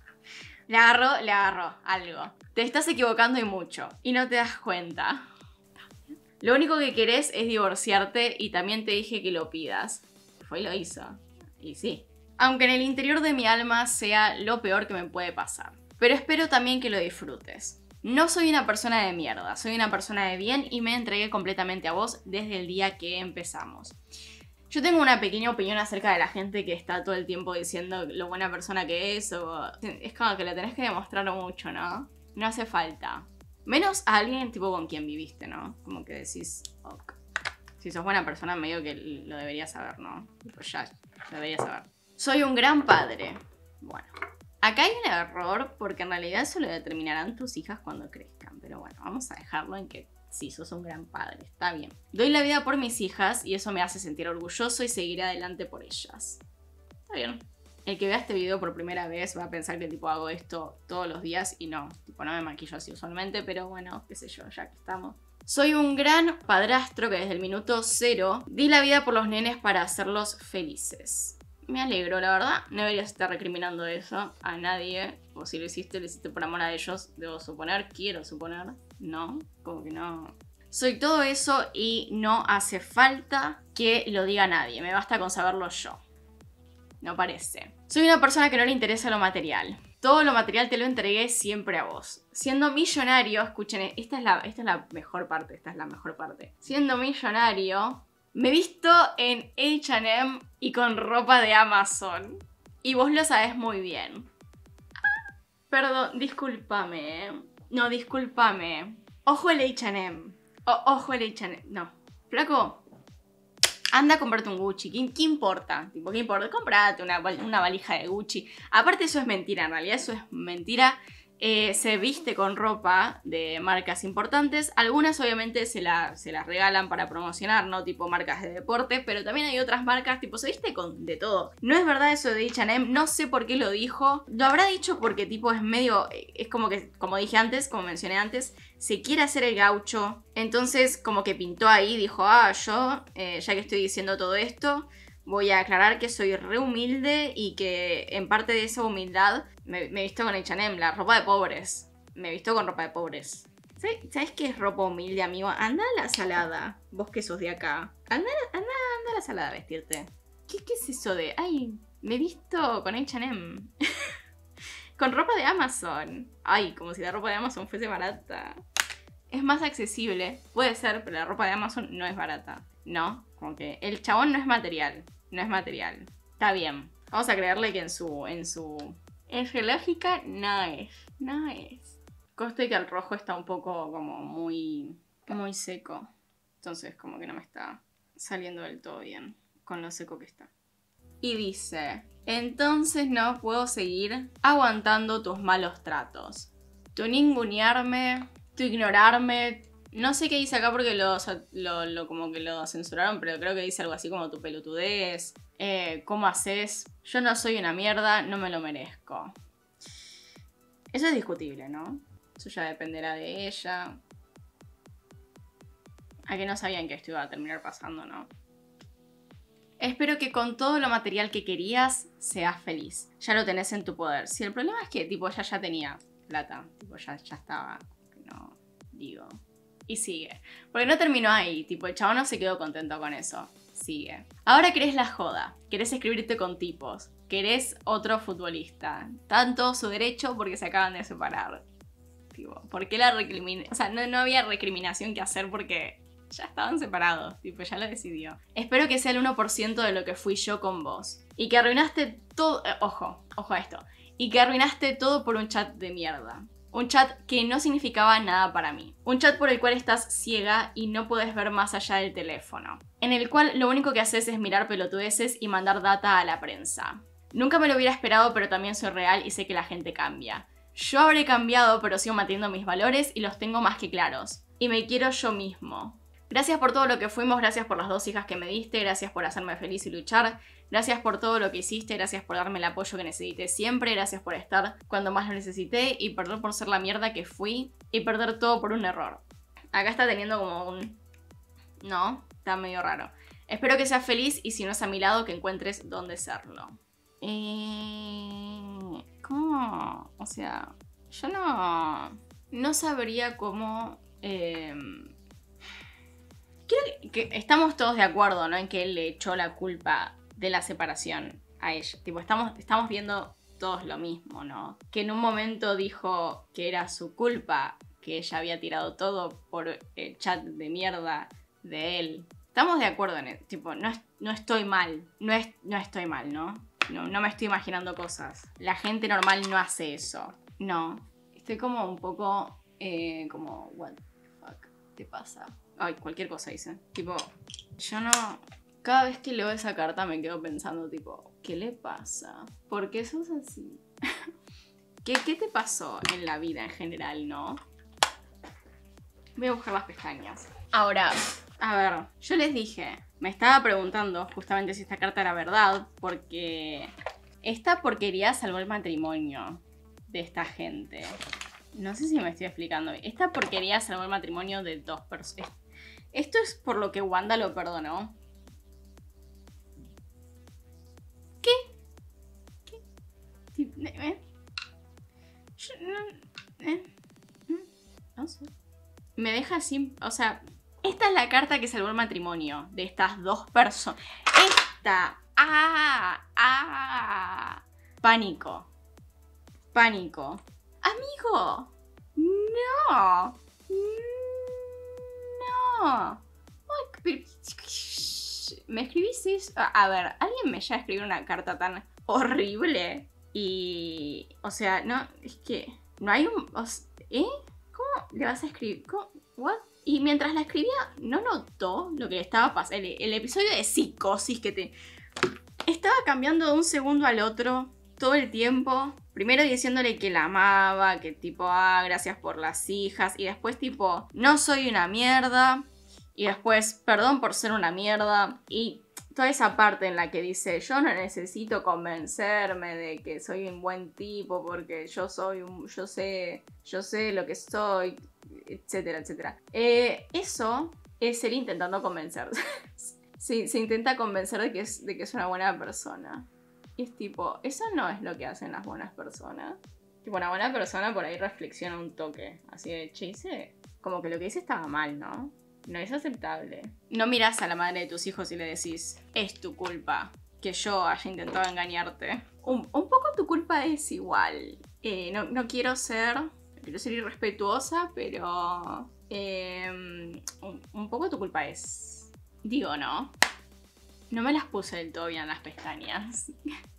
le agarró, le agarró algo. Te estás equivocando y mucho, y no te das cuenta. Lo único que querés es divorciarte y también te dije que lo pidas. Fue y lo hizo. Y sí. Aunque en el interior de mi alma sea lo peor que me puede pasar. Pero espero también que lo disfrutes. No soy una persona de mierda, soy una persona de bien y me entregué completamente a vos desde el día que empezamos. Yo tengo una pequeña opinión acerca de la gente que está todo el tiempo diciendo lo buena persona que es, o... Es como que lo tenés que demostrar mucho, ¿no? No hace falta. Menos a alguien tipo con quien viviste, ¿no? Como que decís, ok. Si sos buena persona, medio que lo deberías saber, ¿no? Pues ya, lo deberías saber. Soy un gran padre. Bueno. Acá hay un error, porque en realidad eso lo determinarán tus hijas cuando crezcan. Pero bueno, vamos a dejarlo en que... Sí, sos un gran padre, está bien. Doy la vida por mis hijas y eso me hace sentir orgulloso y seguiré adelante por ellas. Está bien. El que vea este video por primera vez va a pensar que tipo hago esto todos los días y no. Tipo no me maquillo así usualmente, pero bueno, qué sé yo, ya que estamos. Soy un gran padrastro que desde el minuto cero di la vida por los nenes para hacerlos felices. Me alegro, la verdad. No deberías estar recriminando eso a nadie. O si lo hiciste, lo hiciste por amor a ellos. Debo suponer, quiero suponer. No, como que no. Soy todo eso y no hace falta que lo diga nadie. Me basta con saberlo yo. No parece. Soy una persona que no le interesa lo material. Todo lo material te lo entregué siempre a vos. Siendo millonario, escuchen, esta es la, esta es la mejor parte, esta es la mejor parte. Siendo millonario, me visto en H and M y con ropa de Amazon. Y vos lo sabés muy bien. Perdón, discúlpame, ¿eh? No, discúlpame. Ojo el H and M. O, ojo el H and M. No. Flaco, anda a comprarte un Gucci. ¿Qué, qué importa? Tipo, ¿qué importa? Comprate una, una valija de Gucci. Aparte eso es mentira, en realidad eso es mentira. Eh, se viste con ropa de marcas importantes. Algunas obviamente se, la, se las regalan para promocionar, ¿no? Tipo marcas de deporte. Pero también hay otras marcas, tipo, se viste con de todo. No es verdad eso de H and M. No sé por qué lo dijo. Lo habrá dicho porque tipo es medio... Es como que, como dije antes, como mencioné antes, se quiere hacer el gaucho. Entonces como que pintó ahí, dijo, ah, yo, eh, ya que estoy diciendo todo esto... Voy a aclarar que soy re humilde y que en parte de esa humildad me, me he visto con H and M, la ropa de pobres. Me he visto con ropa de pobres. ¿Sabes qué es ropa humilde, amigo? Anda a la salada, vos que sos de acá. Anda, anda, anda a la salada a vestirte. ¿Qué, qué es eso de...? Ay, me he visto con H and M. Con ropa de Amazon. Ay, como si la ropa de Amazon fuese barata. Es más accesible. Puede ser, pero la ropa de Amazon no es barata. No, como que el chabón no es material. No es material. Está bien. Vamos a creerle que en su... En su... En su lógica, no es. No es. Conste que el rojo está un poco como muy... Muy seco. Entonces como que no me está saliendo del todo bien con lo seco que está. Y dice... Entonces no puedo seguir aguantando tus malos tratos. Tu ningunearme, tu ignorarme... No sé qué dice acá porque lo, lo, lo, como que lo censuraron, pero creo que dice algo así como tu pelotudez, eh, cómo haces, yo no soy una mierda, no me lo merezco. Eso es discutible, ¿no? Eso ya dependerá de ella. A que no sabían que esto iba a terminar pasando, ¿no? Espero que con todo lo material que querías seas feliz. Ya lo tenés en tu poder. Si el problema es que tipo ella ya tenía plata, tipo ya, ya estaba, no, digo... Y sigue. Porque no terminó ahí. Tipo, el chabón no se quedó contento con eso. Sigue. Ahora querés la joda. Querés escribirte con tipos. Querés otro futbolista. Tanto su derecho porque se acaban de separar. Tipo, ¿por qué la recriminación? O sea, no, no había recriminación que hacer porque ya estaban separados. Tipo, ya lo decidió. Espero que sea el uno por ciento de lo que fui yo con vos. Y que arruinaste todo... Eh, ojo, ojo a esto. Y que arruinaste todo por un chat de mierda. Un chat que no significaba nada para mí. Un chat por el cual estás ciega y no puedes ver más allá del teléfono. En el cual lo único que haces es mirar pelotudeces y mandar data a la prensa. Nunca me lo hubiera esperado, pero también soy real y sé que la gente cambia. Yo habré cambiado, pero sigo manteniendo mis valores y los tengo más que claros. Y me quiero yo mismo. Gracias por todo lo que fuimos, gracias por las dos hijas que me diste, gracias por hacerme feliz y luchar, gracias por todo lo que hiciste, gracias por darme el apoyo que necesité siempre, gracias por estar cuando más lo necesité y perdón por ser la mierda que fui y perder todo por un error. Acá está teniendo como un... No, está medio raro. Espero que seas feliz y si no es a mi lado que encuentres dónde serlo. Eh... ¿Cómo? O sea, yo no... No sabría cómo... Eh... Creo que estamos todos de acuerdo, ¿no? En que él le echó la culpa de la separación a ella. Tipo, estamos, estamos viendo todos lo mismo, ¿no? Que en un momento dijo que era su culpa, que ella había tirado todo por el chat de mierda de él. Estamos de acuerdo en eso. Tipo, no, no estoy mal. No, es, no estoy mal, ¿no? ¿no? No me estoy imaginando cosas. La gente normal no hace eso. No. Estoy como un poco... Eh, como, what the fuck te pasa? Ay, cualquier cosa dice. Tipo, yo no... Cada vez que leo esa carta me quedo pensando, tipo, ¿qué le pasa? ¿Por qué sos así? ¿Qué, ¿Qué te pasó en la vida en general, no? Voy a buscar las pestañas. Ahora, a ver, yo les dije, me estaba preguntando justamente si esta carta era verdad, porque esta porquería salvó el matrimonio de esta gente. No sé si me estoy explicando bien. Esta porquería salvó el matrimonio de dos personas. Esto es por lo que Wanda lo perdonó. ¿Qué? ¿Qué? ¿Eh? Yo, no, ¿eh? No sé. Me deja así... O sea, esta es la carta que salvó el matrimonio de estas dos personas. Esta. ¡Ah! ¡Ah! Pánico. Pánico. Amigo. No. No. ¿Me escribís eso? A ver, ¿alguien me ya escribió una carta tan horrible? Y... O sea, no... Es que... No hay un... ¿Eh? ¿Cómo le vas a escribir? ¿Cómo? ¿What? Y mientras la escribía, ¿no notó lo que le estaba pasando? El, el episodio de psicosis que te... Estaba cambiando de un segundo al otro todo el tiempo. primero diciéndole que la amaba, que tipo, ah, gracias por las hijas. Y después tipo, no soy una mierda. Y después, perdón por ser una mierda. Y toda esa parte en la que dice, yo no necesito convencerme de que soy un buen tipo porque yo soy un, yo sé, yo sé lo que soy, etcétera, etcétera. Eh, eso es él intentando convencerse. se, se intenta convencer de que, es, de que es una buena persona. Y es tipo, eso no es lo que hacen las buenas personas. Tipo, una buena persona por ahí reflexiona un toque. Así de, che, hice, como que lo que hice estaba mal, ¿no? No es aceptable. No mirás a la madre de tus hijos y le decís, es tu culpa que yo haya intentado engañarte. Un, un poco tu culpa es igual. Eh, no, no quiero ser, no quiero ser irrespetuosa, pero eh, un, un poco tu culpa es. Digo, ¿no? No me las puse del todo bien las pestañas.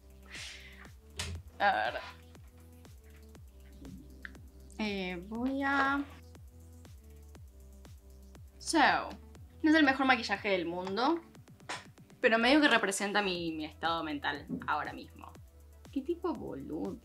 A ver. Eh, voy a... So, no es el mejor maquillaje del mundo, pero medio que representa mi, mi estado mental ahora mismo. ¿Qué tipo boludo?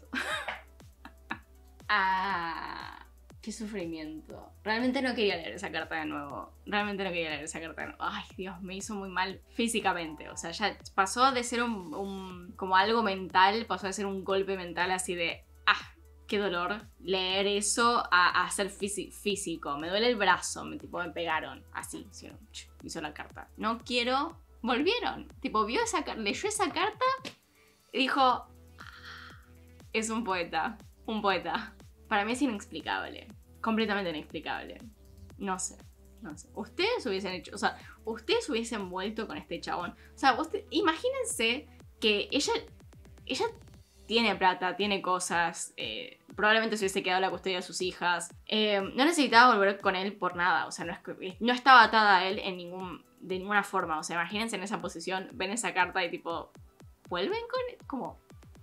Ah, qué sufrimiento. Realmente no quería leer esa carta de nuevo. Realmente no quería leer esa carta de nuevo. Ay, Dios, me hizo muy mal físicamente. O sea, ya pasó de ser un, un como algo mental, pasó de ser un golpe mental así de... Ah, qué dolor leer eso a, a ser físico. Me duele el brazo, me, tipo, me pegaron. Así, hicieron, hizo la carta. No quiero... Volvieron. Tipo, vio esa, leyó esa carta y dijo... Es un poeta. Un poeta. Para mí es inexplicable. Completamente inexplicable. No sé. No sé. Ustedes hubiesen hecho... O sea, ustedes hubiesen vuelto con este chabón. O sea, usted, imagínense que ella... Ella... Tiene plata, tiene cosas, eh, probablemente se hubiese quedado la custodia de sus hijas. Eh, no necesitaba volver con él por nada, o sea, no, es, no estaba atada a él en ningún, de ninguna forma. O sea, imagínense en esa posición, ven esa carta y tipo, ¿vuelven con él? ¿Cómo?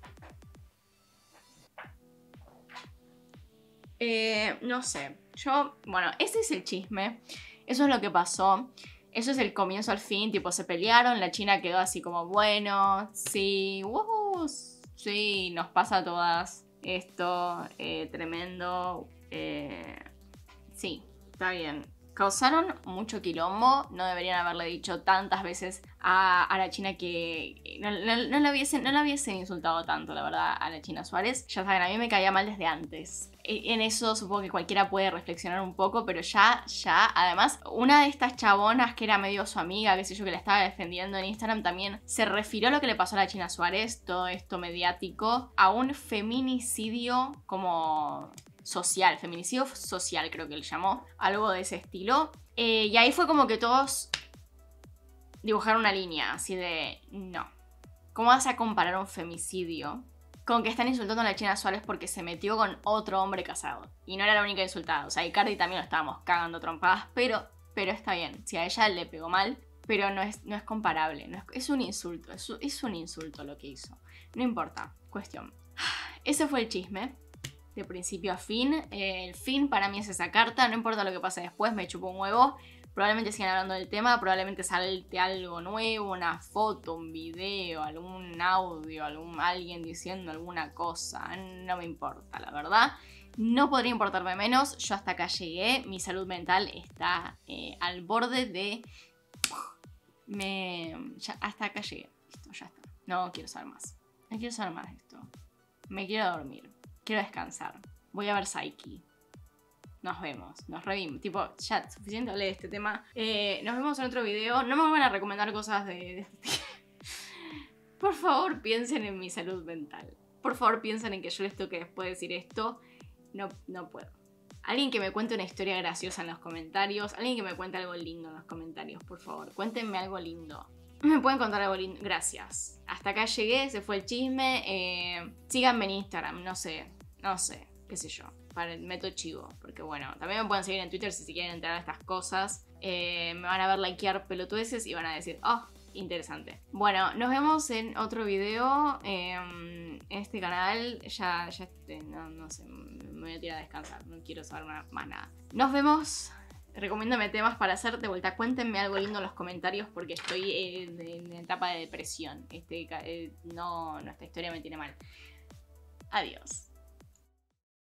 Eh, no sé, yo, bueno, ese es el chisme, eso es lo que pasó. Eso es el comienzo al fin, tipo, se pelearon, la China quedó así como, bueno, sí, woohoo, sí, nos pasa a todas esto, eh, tremendo, eh, sí, está bien. Causaron mucho quilombo, no deberían haberle dicho tantas veces a, a la China que no, no, no, la hubiesen, no la hubiesen insultado tanto, la verdad, a la China Suárez. Ya saben, a mí me caía mal desde antes. En eso supongo que cualquiera puede reflexionar un poco, pero ya, ya, además, una de estas chabonas que era medio su amiga, qué sé yo, que la estaba defendiendo en Instagram, también se refirió a lo que le pasó a la China Suárez, todo esto mediático, a un feminicidio como... social, feminicidio social creo que él llamó, algo de ese estilo. Eh, y ahí fue como que todos dibujaron una línea así de, no, ¿cómo vas a comparar un femicidio con que están insultando a la China Suárez porque se metió con otro hombre casado? Y no era la única insultada, o sea, Icardi también lo estábamos cagando trompadas, pero, pero está bien, si a ella le pegó mal, pero no es, no es comparable, no es, es un insulto, es, es un insulto lo que hizo, no importa, cuestión. Ese fue el chisme. De principio a fin. Eh, el fin para mí es esa carta. No importa lo que pase después, me chupo un huevo. Probablemente sigan hablando del tema. Probablemente salte algo nuevo. Una foto, un video, algún audio, algún, alguien diciendo alguna cosa. No me importa, la verdad. No podría importarme menos. Yo hasta acá llegué. Mi salud mental está eh, al borde de... Me... Ya, hasta acá llegué. Listo, ya está. No quiero saber más. No quiero saber más de esto. Me quiero dormir. Quiero descansar. Voy a ver Psyche. Nos vemos. Nos revimos. Tipo, ya, suficiente hablé de este tema. Eh, nos vemos en otro video. No me van a recomendar cosas de, de este tipo. Por favor, piensen en mi salud mental. Por favor, piensen en que yo les tengo que después decir esto. No, no puedo. Alguien que me cuente una historia graciosa en los comentarios. Alguien que me cuente algo lindo en los comentarios, por favor. Cuéntenme algo lindo. Me pueden contar algo lindo. Gracias. Hasta acá llegué, se fue el chisme. Eh, síganme en Instagram, no sé. No sé, qué sé yo. Para el meto chivo. Porque bueno, también me pueden seguir en Twitter si se quieren enterar de estas cosas. Eh, me van a ver likear pelotudeces y van a decir, oh, interesante. Bueno, nos vemos en otro video. Eh, en este canal. Ya, ya, no, no sé, me voy a tirar a descansar. No quiero saber más nada. Nos vemos. Recomiéndame temas para hacer. De vuelta, cuéntenme algo lindo en los comentarios porque estoy en, en etapa de depresión. Este, eh, no, no, esta historia me tiene mal. Adiós.